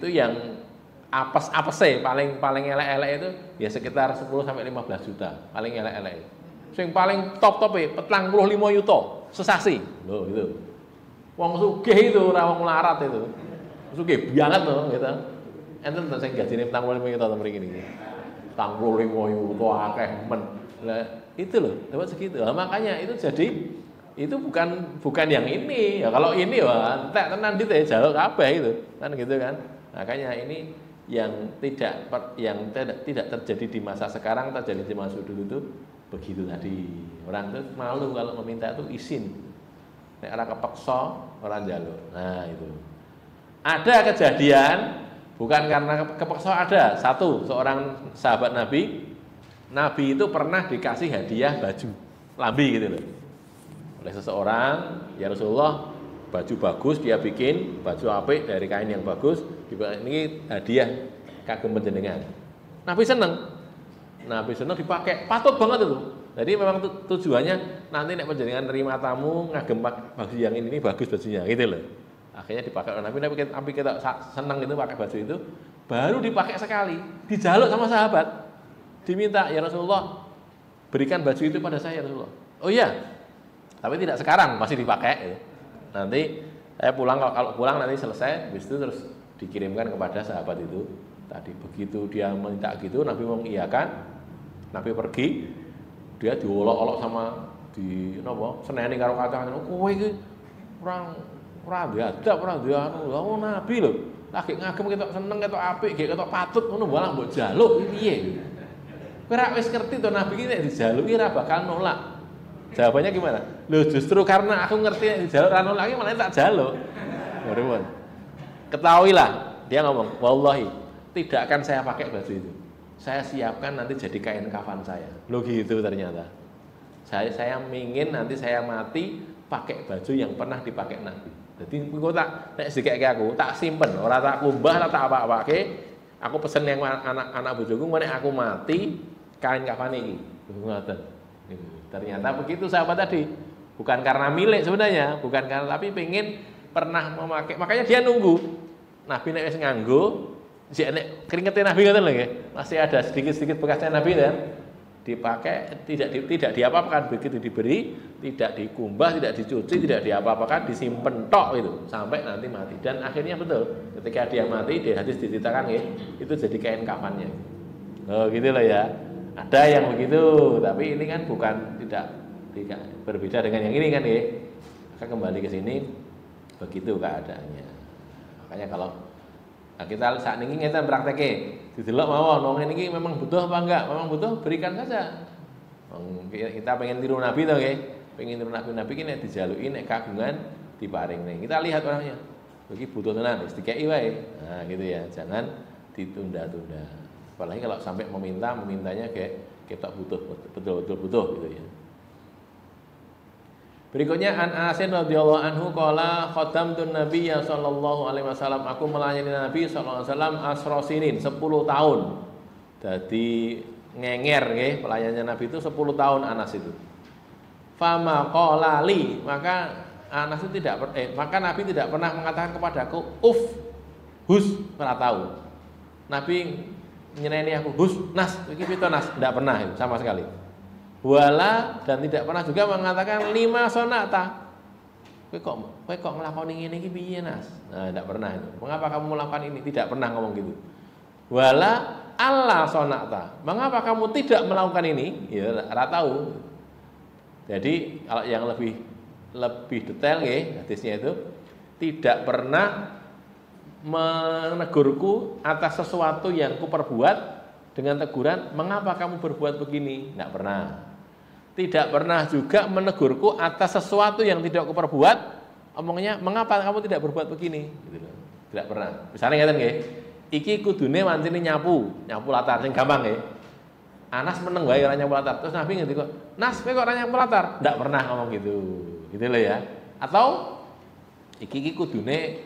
apes paling elek-elek itu ya sekitar 10 sampai 15 juta paling elek-elek. Sing paling top petang 45 yuto sesasi. Loh itu. Wong sugih itu ora wong melarat itu. Sugih banget loh gitu. Enten sing gajine petang 45 yuto to mriki niki. 45 yuto akeh men. Lah itu loh, dapat segitu. Nah, makanya itu jadi itu bukan yang ini ya kalau ini wah entek tenan dit jaluk kabeh itu kan gitu kan. Makanya ini yang tidak terjadi di masa sekarang terjadi di masa dulu itu begitu tadi. Orang itu malu kalau meminta itu izin. Nek ora kepeksa orang jaluk. Nah itu. Ada kejadian bukan karena kepeksa ada. Satu, seorang sahabat Nabi itu pernah dikasih hadiah baju lambi gitu loh. Oleh seseorang, ya Rasulullah baju bagus dia bikin, baju apik dari kain yang bagus, ini hadiah kagem panjenengan. Nabi seneng dipakai, patut banget itu. Jadi memang tujuannya nanti nek panjenengan nerima tamu ngagem baju yang ini bagus bajunya gitu loh. Akhirnya dipakai oleh Nabi kita seneng itu pakai baju itu, baru dipakai sekali, dijaluk sama sahabat. Diminta, ya Rasulullah berikan baju itu pada saya ya Rasulullah. Oh iya. Tapi tidak sekarang, masih dipakai. Nanti saya kalau pulang nanti selesai, habis itu terus dikirimkan kepada sahabat itu. Tadi begitu dia minta gitu, Nabi mengiyakan, Nabi pergi, dia diolok-olok sama seneni karo kacang. Kowe iki ora diadab, ora dianu. Oh Nabi lho, lagi ngagem ketok seneng, ketok apik, ketok patut ngono malah mbok jaluk piye? Kowe ra wis ngerti to Nabi iki nek dijaluki ora bakal nolak. Jawabannya gimana? Loh justru karena aku ngerti nek dijaluk ra nolak malah tak jaluk. Ngono. Ketahuilah, dia ngomong, wallahi tidak akan saya pakai baju itu. Saya siapkan nanti jadi kain kafan saya. Loh gitu ternyata. Saya ingin nanti saya mati pakai baju yang pernah dipakai Nabi. Jadi engko tak nek dikeke aku, tak simpen, ora tak kumbah, ora tak apa-apake. Aku pesen yang anak bojoku nek aku mati kain kafan iki. Ngoten. Ternyata begitu sahabat tadi. Bukan karena milik sebenarnya, bukan karena, tapi pengen pernah memakai. Makanya dia nunggu. Nabi nek wis nganggo, sik nek keringete Nabi ngoten lho nggih. Masih ada sedikit-sedikit bekasnya Nabi kan. Dipakai, tidak diapa-apakan, begitu diberi, tidak dikumbah, tidak dicuci, tidak diapa-apakan, disimpen tok itu sampai nanti mati. Dan akhirnya betul, ketika dia mati, di hadis diceritakan ya, itu jadi kain kafannya. Oh gitu loh ya. Ada yang begitu, tapi ini kan bukan tidak berbeda dengan yang ini kan ya. Maka kembali ke sini begitu keadaannya. Makanya kalau kita saat ini kita prakteknya didelok mawon wong ini memang butuh apa enggak? Memang butuh, berikan saja. Kita pengen tiru Nabi to nggih. Pengen tiru Nabi ki nek dijaluki nek kagungan diparingne. Kita lihat orangnya. Iki butuh tenan wis dikeki wae. Nah, gitu ya. Jangan ditunda-tunda. Apalagi kalau sampai memintanya kayak ketok butuh, betul-betul butuh gitu ya. Berikutnya an Asin radhiyallahu anhu qala khadamtun nabiyya sallallahu alaihi wasallam, aku melayani Nabi sallallahu alaihi wasallam asrosinin 10 tahun. Jadi ngenger nggih, pelayanannya Nabi itu 10 tahun Anas itu. Fama qala li, maka Anas itu maka Nabi tidak pernah mengatakan kepadaku hus, ora tahu. Nabi nyeneni aku, hus, nas, iki pito nas, tidak pernah itu sama sekali. Wala, dan tidak pernah juga mengatakan lima sonata. Kowe kok nglakoni ngene iki piye, Nas? Nah, tidak pernah itu. Mengapa kamu melakukan ini? Tidak pernah ngomong gitu. Wala alla sonata. Mengapa kamu tidak melakukan ini? Ya, ora tahu. Jadi, kalau yang lebih detail nggih, hadisnya itu tidak pernah menegurku atas sesuatu yang kuperbuat dengan teguran, mengapa kamu berbuat begini? Tidak pernah. Tidak pernah juga menegurku atas sesuatu yang tidak kuperbuat, omongnya, mengapa kamu tidak berbuat begini? Gitu loh. Tidak pernah. Misalnya ngeten nggih, iki kudune wancine nyapu latar sing gampang nggih. Anas meneng wae ora nyapu latar. Terus Nabi ngendika, "Nas, kowe kok ora nyapu latar?" Tidak pernah ngomong gitu. Gitu loh ya. Atau iki kudune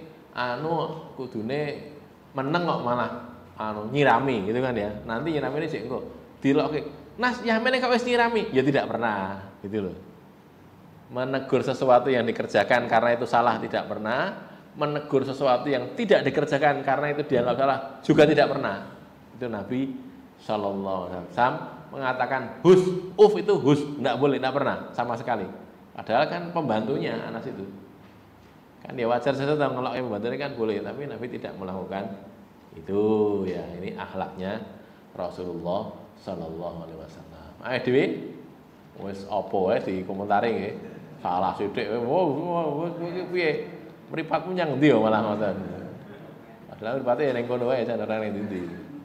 meneng kok malah nyirami gitu kan ya. Nanti nyirami ini sik engko dilokke. Nas, ya meneh kok wis nyirami? Ya tidak pernah, gitu loh. Menegur sesuatu yang dikerjakan karena itu salah tidak pernah. Menegur sesuatu yang tidak dikerjakan karena itu dianggap salah juga tidak pernah. Itu Nabi sallallahu alaihi wasallam mengatakan itu enggak boleh, enggak pernah sama sekali. Padahal kan pembantunya Anas itu. Kan dia wajar saja kalau pembantunya kan boleh, tapi Nabi tidak melakukan itu ya. Ini akhlaknya Rasulullah sallallahu alaihi wasallam. Ayo dhewe wis apa wae dikomentari nggih. Salah sithik iki piye? Mripatmu nyang endi ya malah ngoten. Padahal mripate ning kono wae jan ora ning ndi.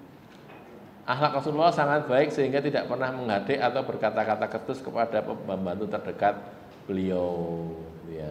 Akhlak Rasulullah sangat baik sehingga tidak pernah menghadek atau berkata-kata ketus kepada pembantu terdekat beliau ya.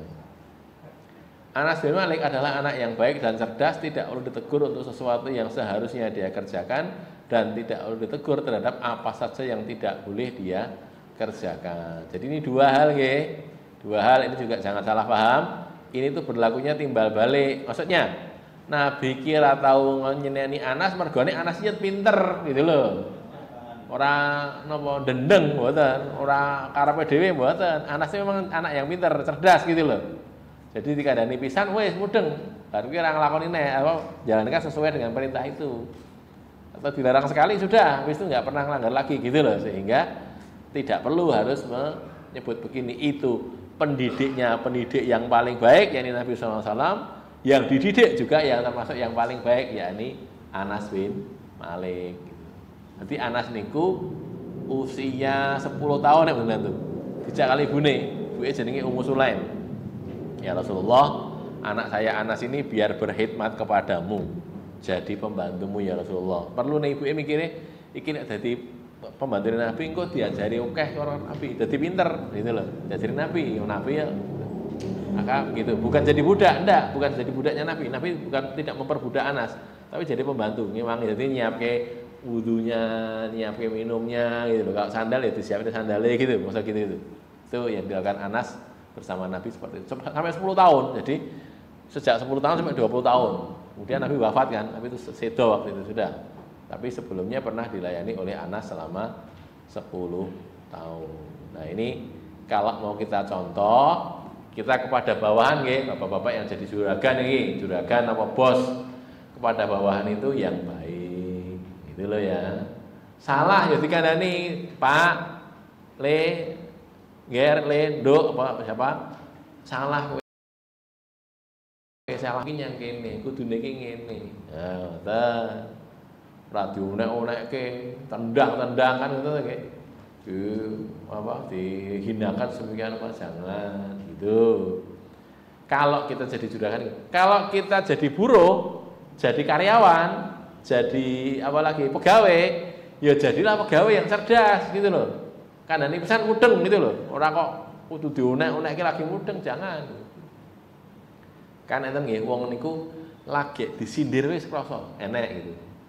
Anas bin Malik adalah anak yang baik dan cerdas, tidak perlu ditegur untuk sesuatu yang seharusnya dia kerjakan dan tidak perlu ditegur terhadap apa saja yang tidak boleh dia kerjakan. Jadi ini dua hal nggih. Dua hal ini juga jangan salah paham. Ini tuh berlakunya timbal balik. Maksudnya Nabi kira tahu nyeneni Anas mergone Anas nyet pinter gitu loh. Ora napa dendeng mboten, ora karepe dhewe mboten. Anas memang anak yang pinter, cerdas gitu loh. Jadi dikandani pisan wis mudeng. Baru kira nglakoni jalankan sesuai dengan perintah itu. Atau dilarang sekali sudah, habis itu nggak pernah melanggar lagi gitu loh, sehingga tidak perlu harus menyebut begini. Itu pendidik yang paling baik, yakni Nabi SAW. Yang dididik juga yang termasuk yang paling baik, yakni Anas bin Malik. Nanti Anas niku usia 10 tahun ya benar tuh. Dijak kali ibune jenenge Ummu Sulaim. Ya Rasulullah, anak saya Anas ini biar berkhidmat kepadamu, jadi pembantumu ya Rasulullah. Perlu nih ibuke mikire iki nek dadi pembantu Nabi engko diajari akeh orang Nabi, dadi pinter gitu loh. Diajari Nabi ya. Maka gitu, bukan jadi budak, bukan jadi budaknya Nabi. Nabi bukan tidak memperbudak Anas, tapi jadi pembantu. Memang jadi nyiapke wudunya, nyiapke minumnya gitu loh. Kalau sandal ya disiapin sandalnya gitu, maksud gitu itu. Itu yang dilakukan Anas bersama Nabi seperti itu. Sampai 10 tahun. Jadi sejak 10 tahun sampai 20 tahun. Kemudian Nabi wafat kan, Nabi itu sedo waktu itu sudah. Tapi sebelumnya pernah dilayani oleh Anas selama 10 tahun. Nah, ini kalau mau kita contoh, kita kepada bawahan nggih, bapak-bapak yang jadi juragan nih, juragan apa bos, kepada bawahan itu yang baik. Gitu loh ya. Salah ya dikandani, Pak, Le, Ger, Le, Nduk apa siapa? Salah kowe. Salah iki yang kene, kudune iki ngene. Nah, ngoten. Ora diunek-unekke, tendang-tendang kan ngoten nggih. Dihinakan semikian apa jangan gitu. Kalau kita jadi juragan, kalau kita jadi buruh, jadi karyawan, jadi apalagi pegawai, ya jadilah pegawai yang cerdas gitu loh. Karena ini pesan mudeng gitu loh. Orang kok kudu diunek-unekke lagi mudeng, jangan. Kan enten nggih wong niku lagi disindir wis krasa enek gitu.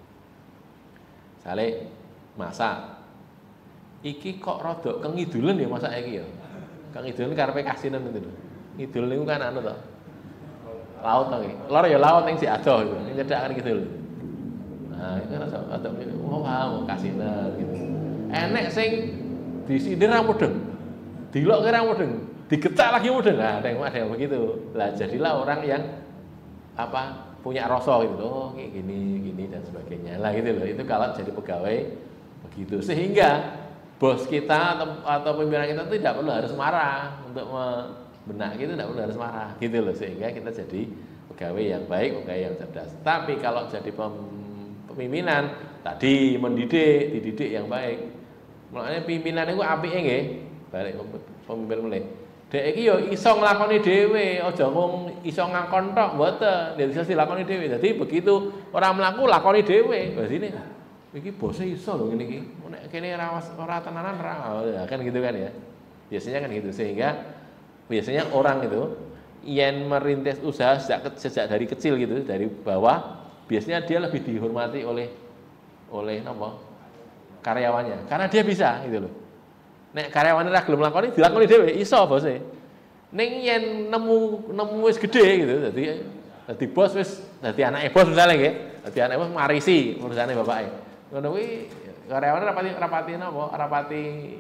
Sale masak iki kok rada kengidulen ya masak iki ya. Kengidulen karepe kasinen itu lho. Ngidul niku kan anu to. Laut to nggih. Lor ya laut ning si adoh iku. Nyedhakan kidul. Nah, itu rada wow kasinen gitu. Enek sing disindir ra mudeng. Dilokke ra mudeng, digetak lagi mudeng. Nah, ada yang begitu. Lah jadilah orang yang apa? Punya rasa gitu. Oh, kayak gini dan sebagainya. Lah gitu loh. Itu kalau jadi pegawai begitu. Sehingga bos kita atau pimpinan kita tidak perlu harus marah untuk membenak gitu, tidak perlu harus marah gitu loh, sehingga kita jadi pegawai yang baik, pegawai yang cerdas. Tapi kalau jadi pemimpinan tadi dididik yang baik. Mulane pimpinan itu apike nggih, balik pemimpin mulai. Dek iki yo iso nglakoni dhewe, aja mung iso ngakon tok, mboten. Nek iso dilakoni dhewe. Dadi begitu ora mlaku lakoni dhewe. Berarti iki bose iso lho ngene iki. Nek kene ora tenanan kan gitu kan ya. Biasanya kan gitu, sehingga biasanya orang itu yang merintis usaha sejak dari kecil gitu, dari bawah, biasanya dia lebih dihormati oleh napa? Karyawannya. Karena dia bisa gitu loh. Nek karyawane ra gelem lakoni dilakoni dhewe iso bose. Ning yen nemu wis gedhe gitu, dadi bos wis dadi anake bos misale nggih. Dadi anake bos marisi urusane bapake. Ngono kuwi karyawane rapati napa? Rapati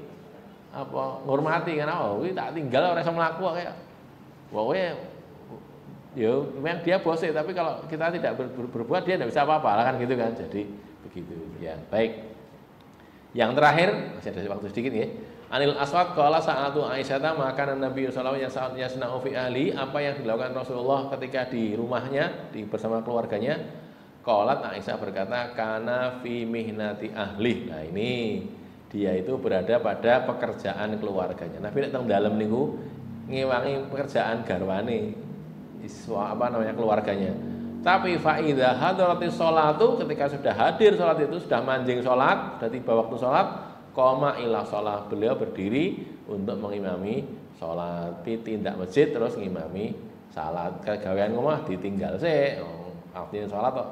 apa ngurmati kan kuwi tak tinggal ora iso mlaku kok kaya. Pokoke yo memang dia bosnya, tapi kalau kita tidak berbuat dia tidak bisa apa-apa lah kan gitu kan. Jadi begitu. Ya, baik. Yang terakhir, masih ada waktu sedikit ya. Anil Aswad qala sa'atu Aisyah maka Nabi sallallahu alaihi wasallam yasna'u fi ahli, apa yang dilakukan Rasulullah ketika di rumahnya, bersama keluarganya. Qalat Aisyah berkata, kana fi mihnati ahli. Nah, ini dia itu berada pada pekerjaan keluarganya. Nabi nek teng dalem niku ngewangi pekerjaan garwane, keluarganya. Tapi fa idza hadaratis sholatu, ketika sudah hadir sholat itu, sudah manjing sholat, sudah tiba waktu sholat, qoma ila sholat, beliau berdiri untuk mengimami sholat. Tindak masjid terus ngimami salat. Kegawean ngomah ditinggal sih, artinya sholat kok.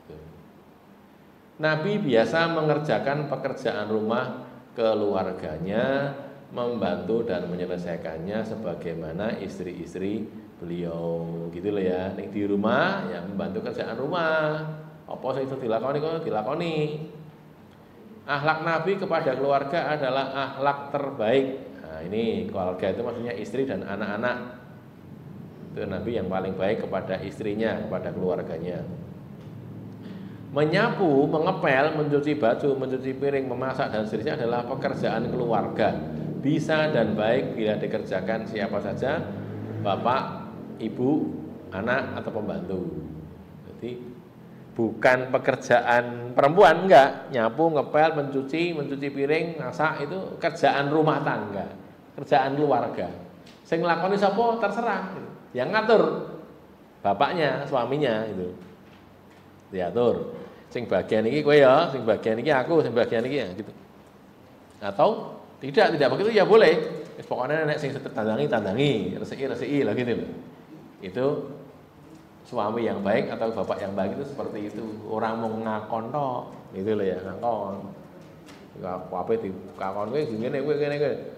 Nabi biasa mengerjakan pekerjaan rumah keluarganya, membantu dan menyelesaikannya sebagaimana istri-istri beliau gitu loh ya. Ning di rumah ya membantu kerjaan rumah. Apa sing iso dilakoni kok dilakoni. Akhlak Nabi kepada keluarga adalah akhlak terbaik. Nah, ini keluarga itu maksudnya istri dan anak-anak. Itu Nabi yang paling baik kepada istrinya, kepada keluarganya. Menyapu, mengepel, mencuci baju, mencuci piring, memasak dan seterusnya adalah pekerjaan keluarga. Bisa dan baik bila dikerjakan siapa saja, bapak, ibu, anak atau pembantu. Jadi bukan pekerjaan perempuan, enggak. Nyapu, ngepel, mencuci piring, masak itu kerjaan rumah tangga, kerjaan keluarga. Sing nglakoni sapa terserah. Yang ngatur bapaknya, suaminya itu. Diatur. Sing bagian iki kowe ya, sing bagian iki aku, sing bagian iki ya gitu. Atau tidak begitu ya boleh. Wis pokoknya nek sing tandangi, resiki lah gitu loh. Itu suami yang baik atau bapak yang baik itu seperti itu. Orang mau ngakon tok, gitu loh ya, ngakon. Apa dikakon kowe ngene kowe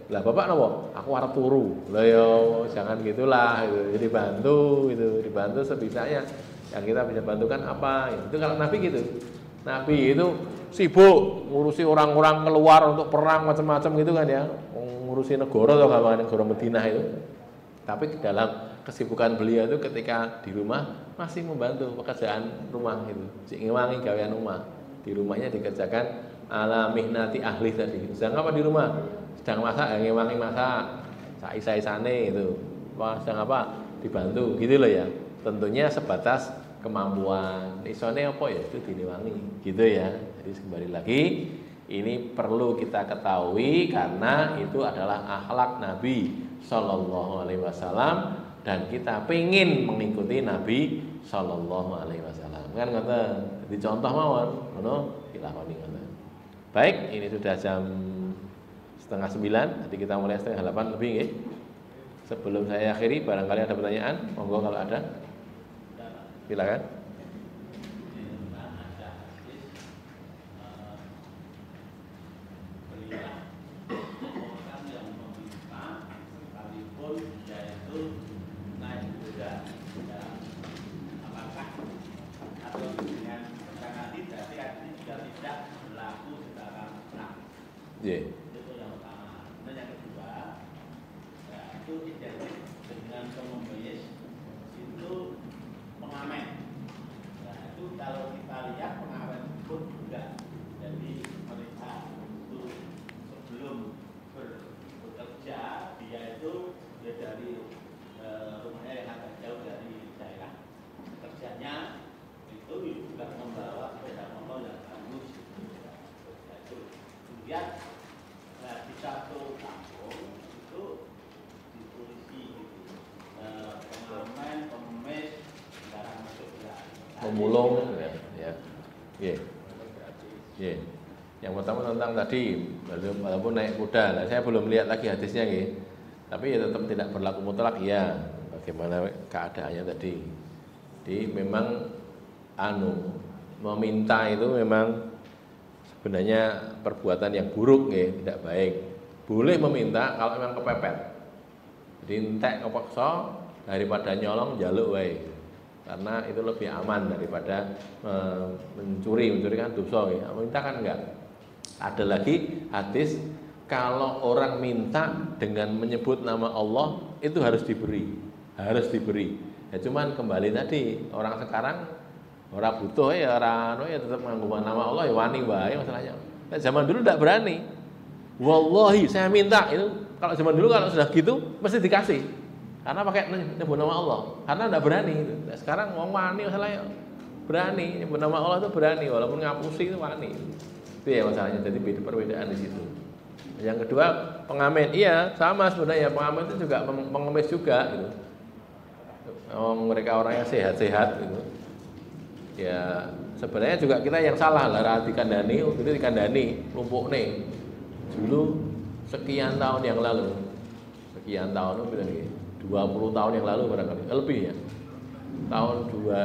Lah bapak nopo? Aku arep turu. Lah yo jangan gitulah gitu. Jadi bantu gitu, dibantu sebisanya. Yang kita bisa bantukan apa? Itu kalau Nabi gitu. Nabi itu sibuk ngurusi orang-orang keluar untuk perang macam-macam gitu kan ya. Ngurusi negara atau negara Madinah itu. Tapi dalam kesibukan beliau itu ketika di rumah masih membantu pekerjaan rumah itu. Cik ngewangi gawean rumah. Di rumahnya dikerjakan ala mihnati ahli tadi. Sedang apa di rumah? Sedang masak, ngewangi masak, saisane itu. Wah, sedang apa? Dibantu, gitu loh ya. Tentunya sebatas kemampuan. Isone apa ya itu diwangi, gitu ya. Jadi kembali lagi, ini perlu kita ketahui karena itu adalah akhlak Nabi Shallallahu Alaihi Wasallam dan kita pengen mengikuti Nabi Shallallahu Alaihi Wasallam. Kan ngoten. Jadi contoh mawon, ngono dilakoni ngoten. Baik, ini sudah jam 8:30, jadi kita mulai 7:30 lebih nggih. Sebelum saya akhiri, barangkali ada pertanyaan, monggo kalau ada. Silakan. Yeah. Itu yang pertama. Dan yang kedua, ya, itu identik dengan pengemis itu pengamen. Nah, itu kalau kita lihat pengamen pun juga. Jadi mereka itu sebelum bekerja dia itu dia dari rumahnya yang agak jauh dari daerah kerjanya itu juga membawa sepeda motor yang bagus. Kemudian di satu kampung itu ditulisi gitu, pengamen, pengemis, barang masuk pemulung, ya. Yang pertama tentang tadi, walaupun naik kuda, nah, saya belum lihat lagi hadisnya, gitu. Tapi ya tetap tidak berlaku mutlak, ya. Bagaimana keadaannya tadi? Jadi memang meminta itu memang sebenarnya perbuatan yang buruk, ya, tidak baik. Boleh meminta kalau memang kepepet. Jadi entek kepeksa daripada nyolong njaluk wae. Karena itu lebih aman daripada mencuri kan dosa, ya. Minta kan enggak. Ada lagi hadis kalau orang minta dengan menyebut nama Allah itu harus diberi. Harus diberi. Ya cuman kembali tadi, orang sekarang orang butuh ya orang ya tetap nganggo nama Allah ya wani wae masalahnya. Nah, zaman dulu tidak berani. Wallahi saya minta itu kalau zaman dulu kalau sudah gitu mesti dikasih. Karena pakai nyebut nama Allah. Karena tidak berani itu. Nah, sekarang wong wani masalahnya. Berani nyebut nama Allah itu berani walaupun ngapusi itu wani. Itu ya masalahnya. Jadi beda perbedaan di situ. Yang kedua pengamen. Iya, sama sebenarnya pengamen itu juga pengemis juga gitu. Mereka orang yang sehat-sehat gitu. Ya sebenarnya juga kita yang salah lah dikandani, itu dikandani lumpuk nih dulu sekian tahun yang lalu, sekian tahun itu bilang 20 tahun yang lalu barangkali lebih ya, tahun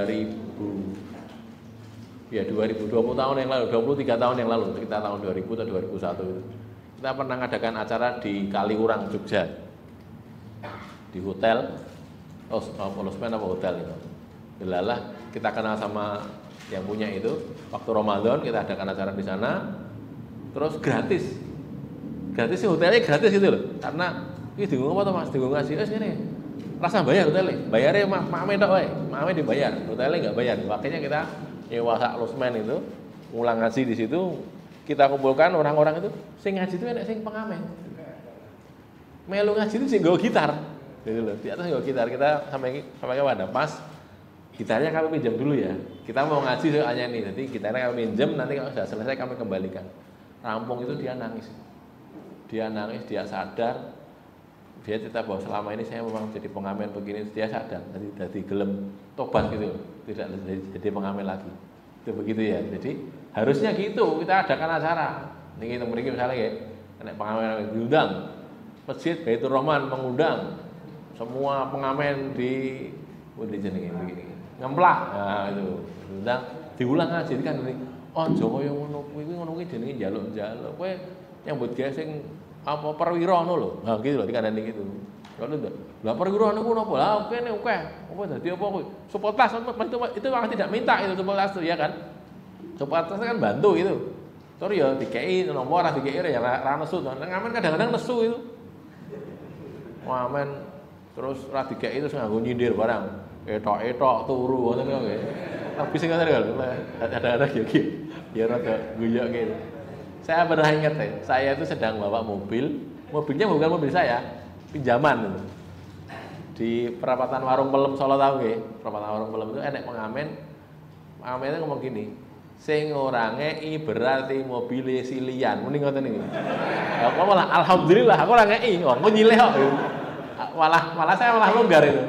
2000 ya 2020 tahun yang lalu, 23 tahun yang lalu, sekitar tahun 2000 atau 2001 itu kita pernah mengadakan acara di Kaliurang Jogja di hotel Losmen apa hotel itu. Delalah kita kenal sama yang punya itu. Waktu Ramadan kita adakan acara di sana. Terus gratis. Gratis sih hotelnya gratis gitu loh. Karena ini dingomong apa tuh Mas? Dingomong ngasih ini. Rasa bayar hotelnya. Bayarnya mame tok wae. Mame dibayar. Hotelnya enggak bayar. Makanya kita nyewa sak losmen itu, ngulang ngaji di situ. Kita kumpulkan orang-orang itu. Sing ngaji itu enak sing pengamen. Melu ngaji itu sing nggawa gitar. Gitu loh. Di atas nggawa gitar. Kita sampai kepada pas gitarnya kami pinjam dulu ya. Kita mau ngaji soalnya nih. Jadi gitarnya kami pinjam, nanti kalau sudah selesai kami kembalikan. Rampung itu dia nangis. Dia nangis, dia sadar. Dia cerita bahwa selama ini saya memang jadi pengamen begini. Dia sadar. Jadi gelem tobat gitu. Tidak jadi pengamen lagi. Itu begitu ya. Jadi harusnya gitu. Kita adakan acara. Ini kita beri misalnya ya. Nek pengamen diundang. Masjid Baitur Rahman mengundang semua pengamen di jenenge begini. Ngemplak. Nah itu. Diulang aja kan ini. Oh, Jawa yang ngono kuwi jenenge njaluk-njaluk. Kowe nyambut gawe sing apa perwira ngono lho. Nah gitu lho dikandani gitu. Kalau ndak, lah perwira niku napa? Lah kene akeh. Apa dadi apa kuwi? Supportas itu orang tidak minta itu supportas ya kan. Supportas kan bantu itu. Terus ya dikei nomor ora dikei ya ra nesu. Ngamen kadang-kadang nesu itu. Ngamen terus ra dikei terus nganggo nyindir barang. Etok-etok turu ngoten kok nggih. Tapi sing ngoten lho, ada gitu. Ya rada guyok gitu. Saya pernah ingat saya itu sedang bawa mobilnya bukan mobil saya, pinjaman itu. Di perapatan Warung Pelem Solo tahu nggih? Perapatan Warung Pelem itu enek pengamen itu ngomong gini, sing ora ngeki berarti mobile silian. Mending ngoten iki. Aku malah alhamdulillah aku ora ngeki, aku nyileh kok. Malah saya malah longgar itu.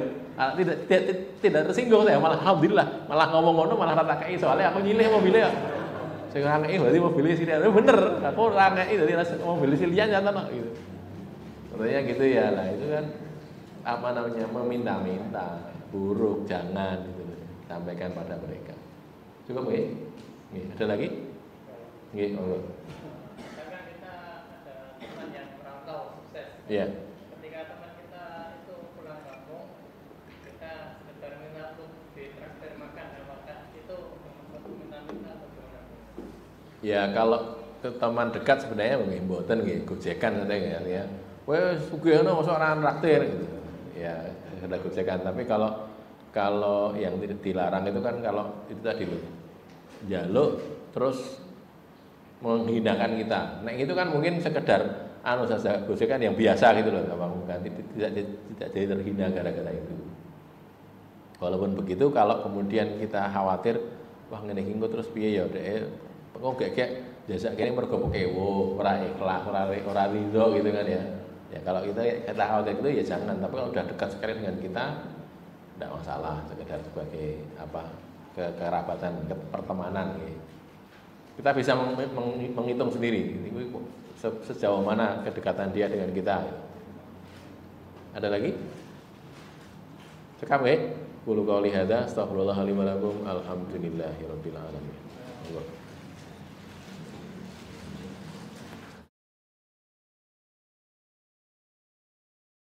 Tidak tersinggung saya, malah alhamdulillah, malah ngomong ngono malah rata kei soalnya aku nyileh mobilnya. Saya ora ngeki berarti mobilnya silian. Bener, aku ora ngeki berarti mobil silian jantan kok gitu. Contohnya gitu ya. Lah itu kan apa namanya meminta-minta, buruk jangan gitu. Sampaikan pada mereka. Cukup nggih? Nggih, ada lagi? Nggih, monggo. Misalkan kita ada teman yang merantau sukses. Iya. Ketika teman kita itu pulang kampung, kita sekedar minta untuk ditraktir makan, apakah itu untuk minta-minta atau gimana? Ya kalau ke teman dekat sebenarnya nggih mboten nggih gojekan katanya ya. Wes sugihna mosok ora traktir gitu. Ya, ada gojekan, tapi kalau yang dilarang itu kan kalau itu tadi loh. Jaluk terus menghinakan kita. Nah, itu kan mungkin sekedar saja gojekan yang biasa gitu loh, bukan tidak jadi terhina gara-gara itu. Walaupun begitu kalau kemudian kita khawatir wah ngene iki terus piye ya dhek kok gek jasa kene mergo pekewo, ora ikhlas, ora ridho gitu kan ya. Ya kalau kita khawatir itu ya jangan, tapi kalau udah dekat sekali dengan kita tidak masalah, sekedar sebagai apa kerabatan, pertemanan gitu. Kita bisa menghitung sendiri sejauh mana kedekatan dia dengan kita. Ada lagi? Cekap qulu qouli hadza astaghfirullahaladzim alhamdulillahirabbil alamin.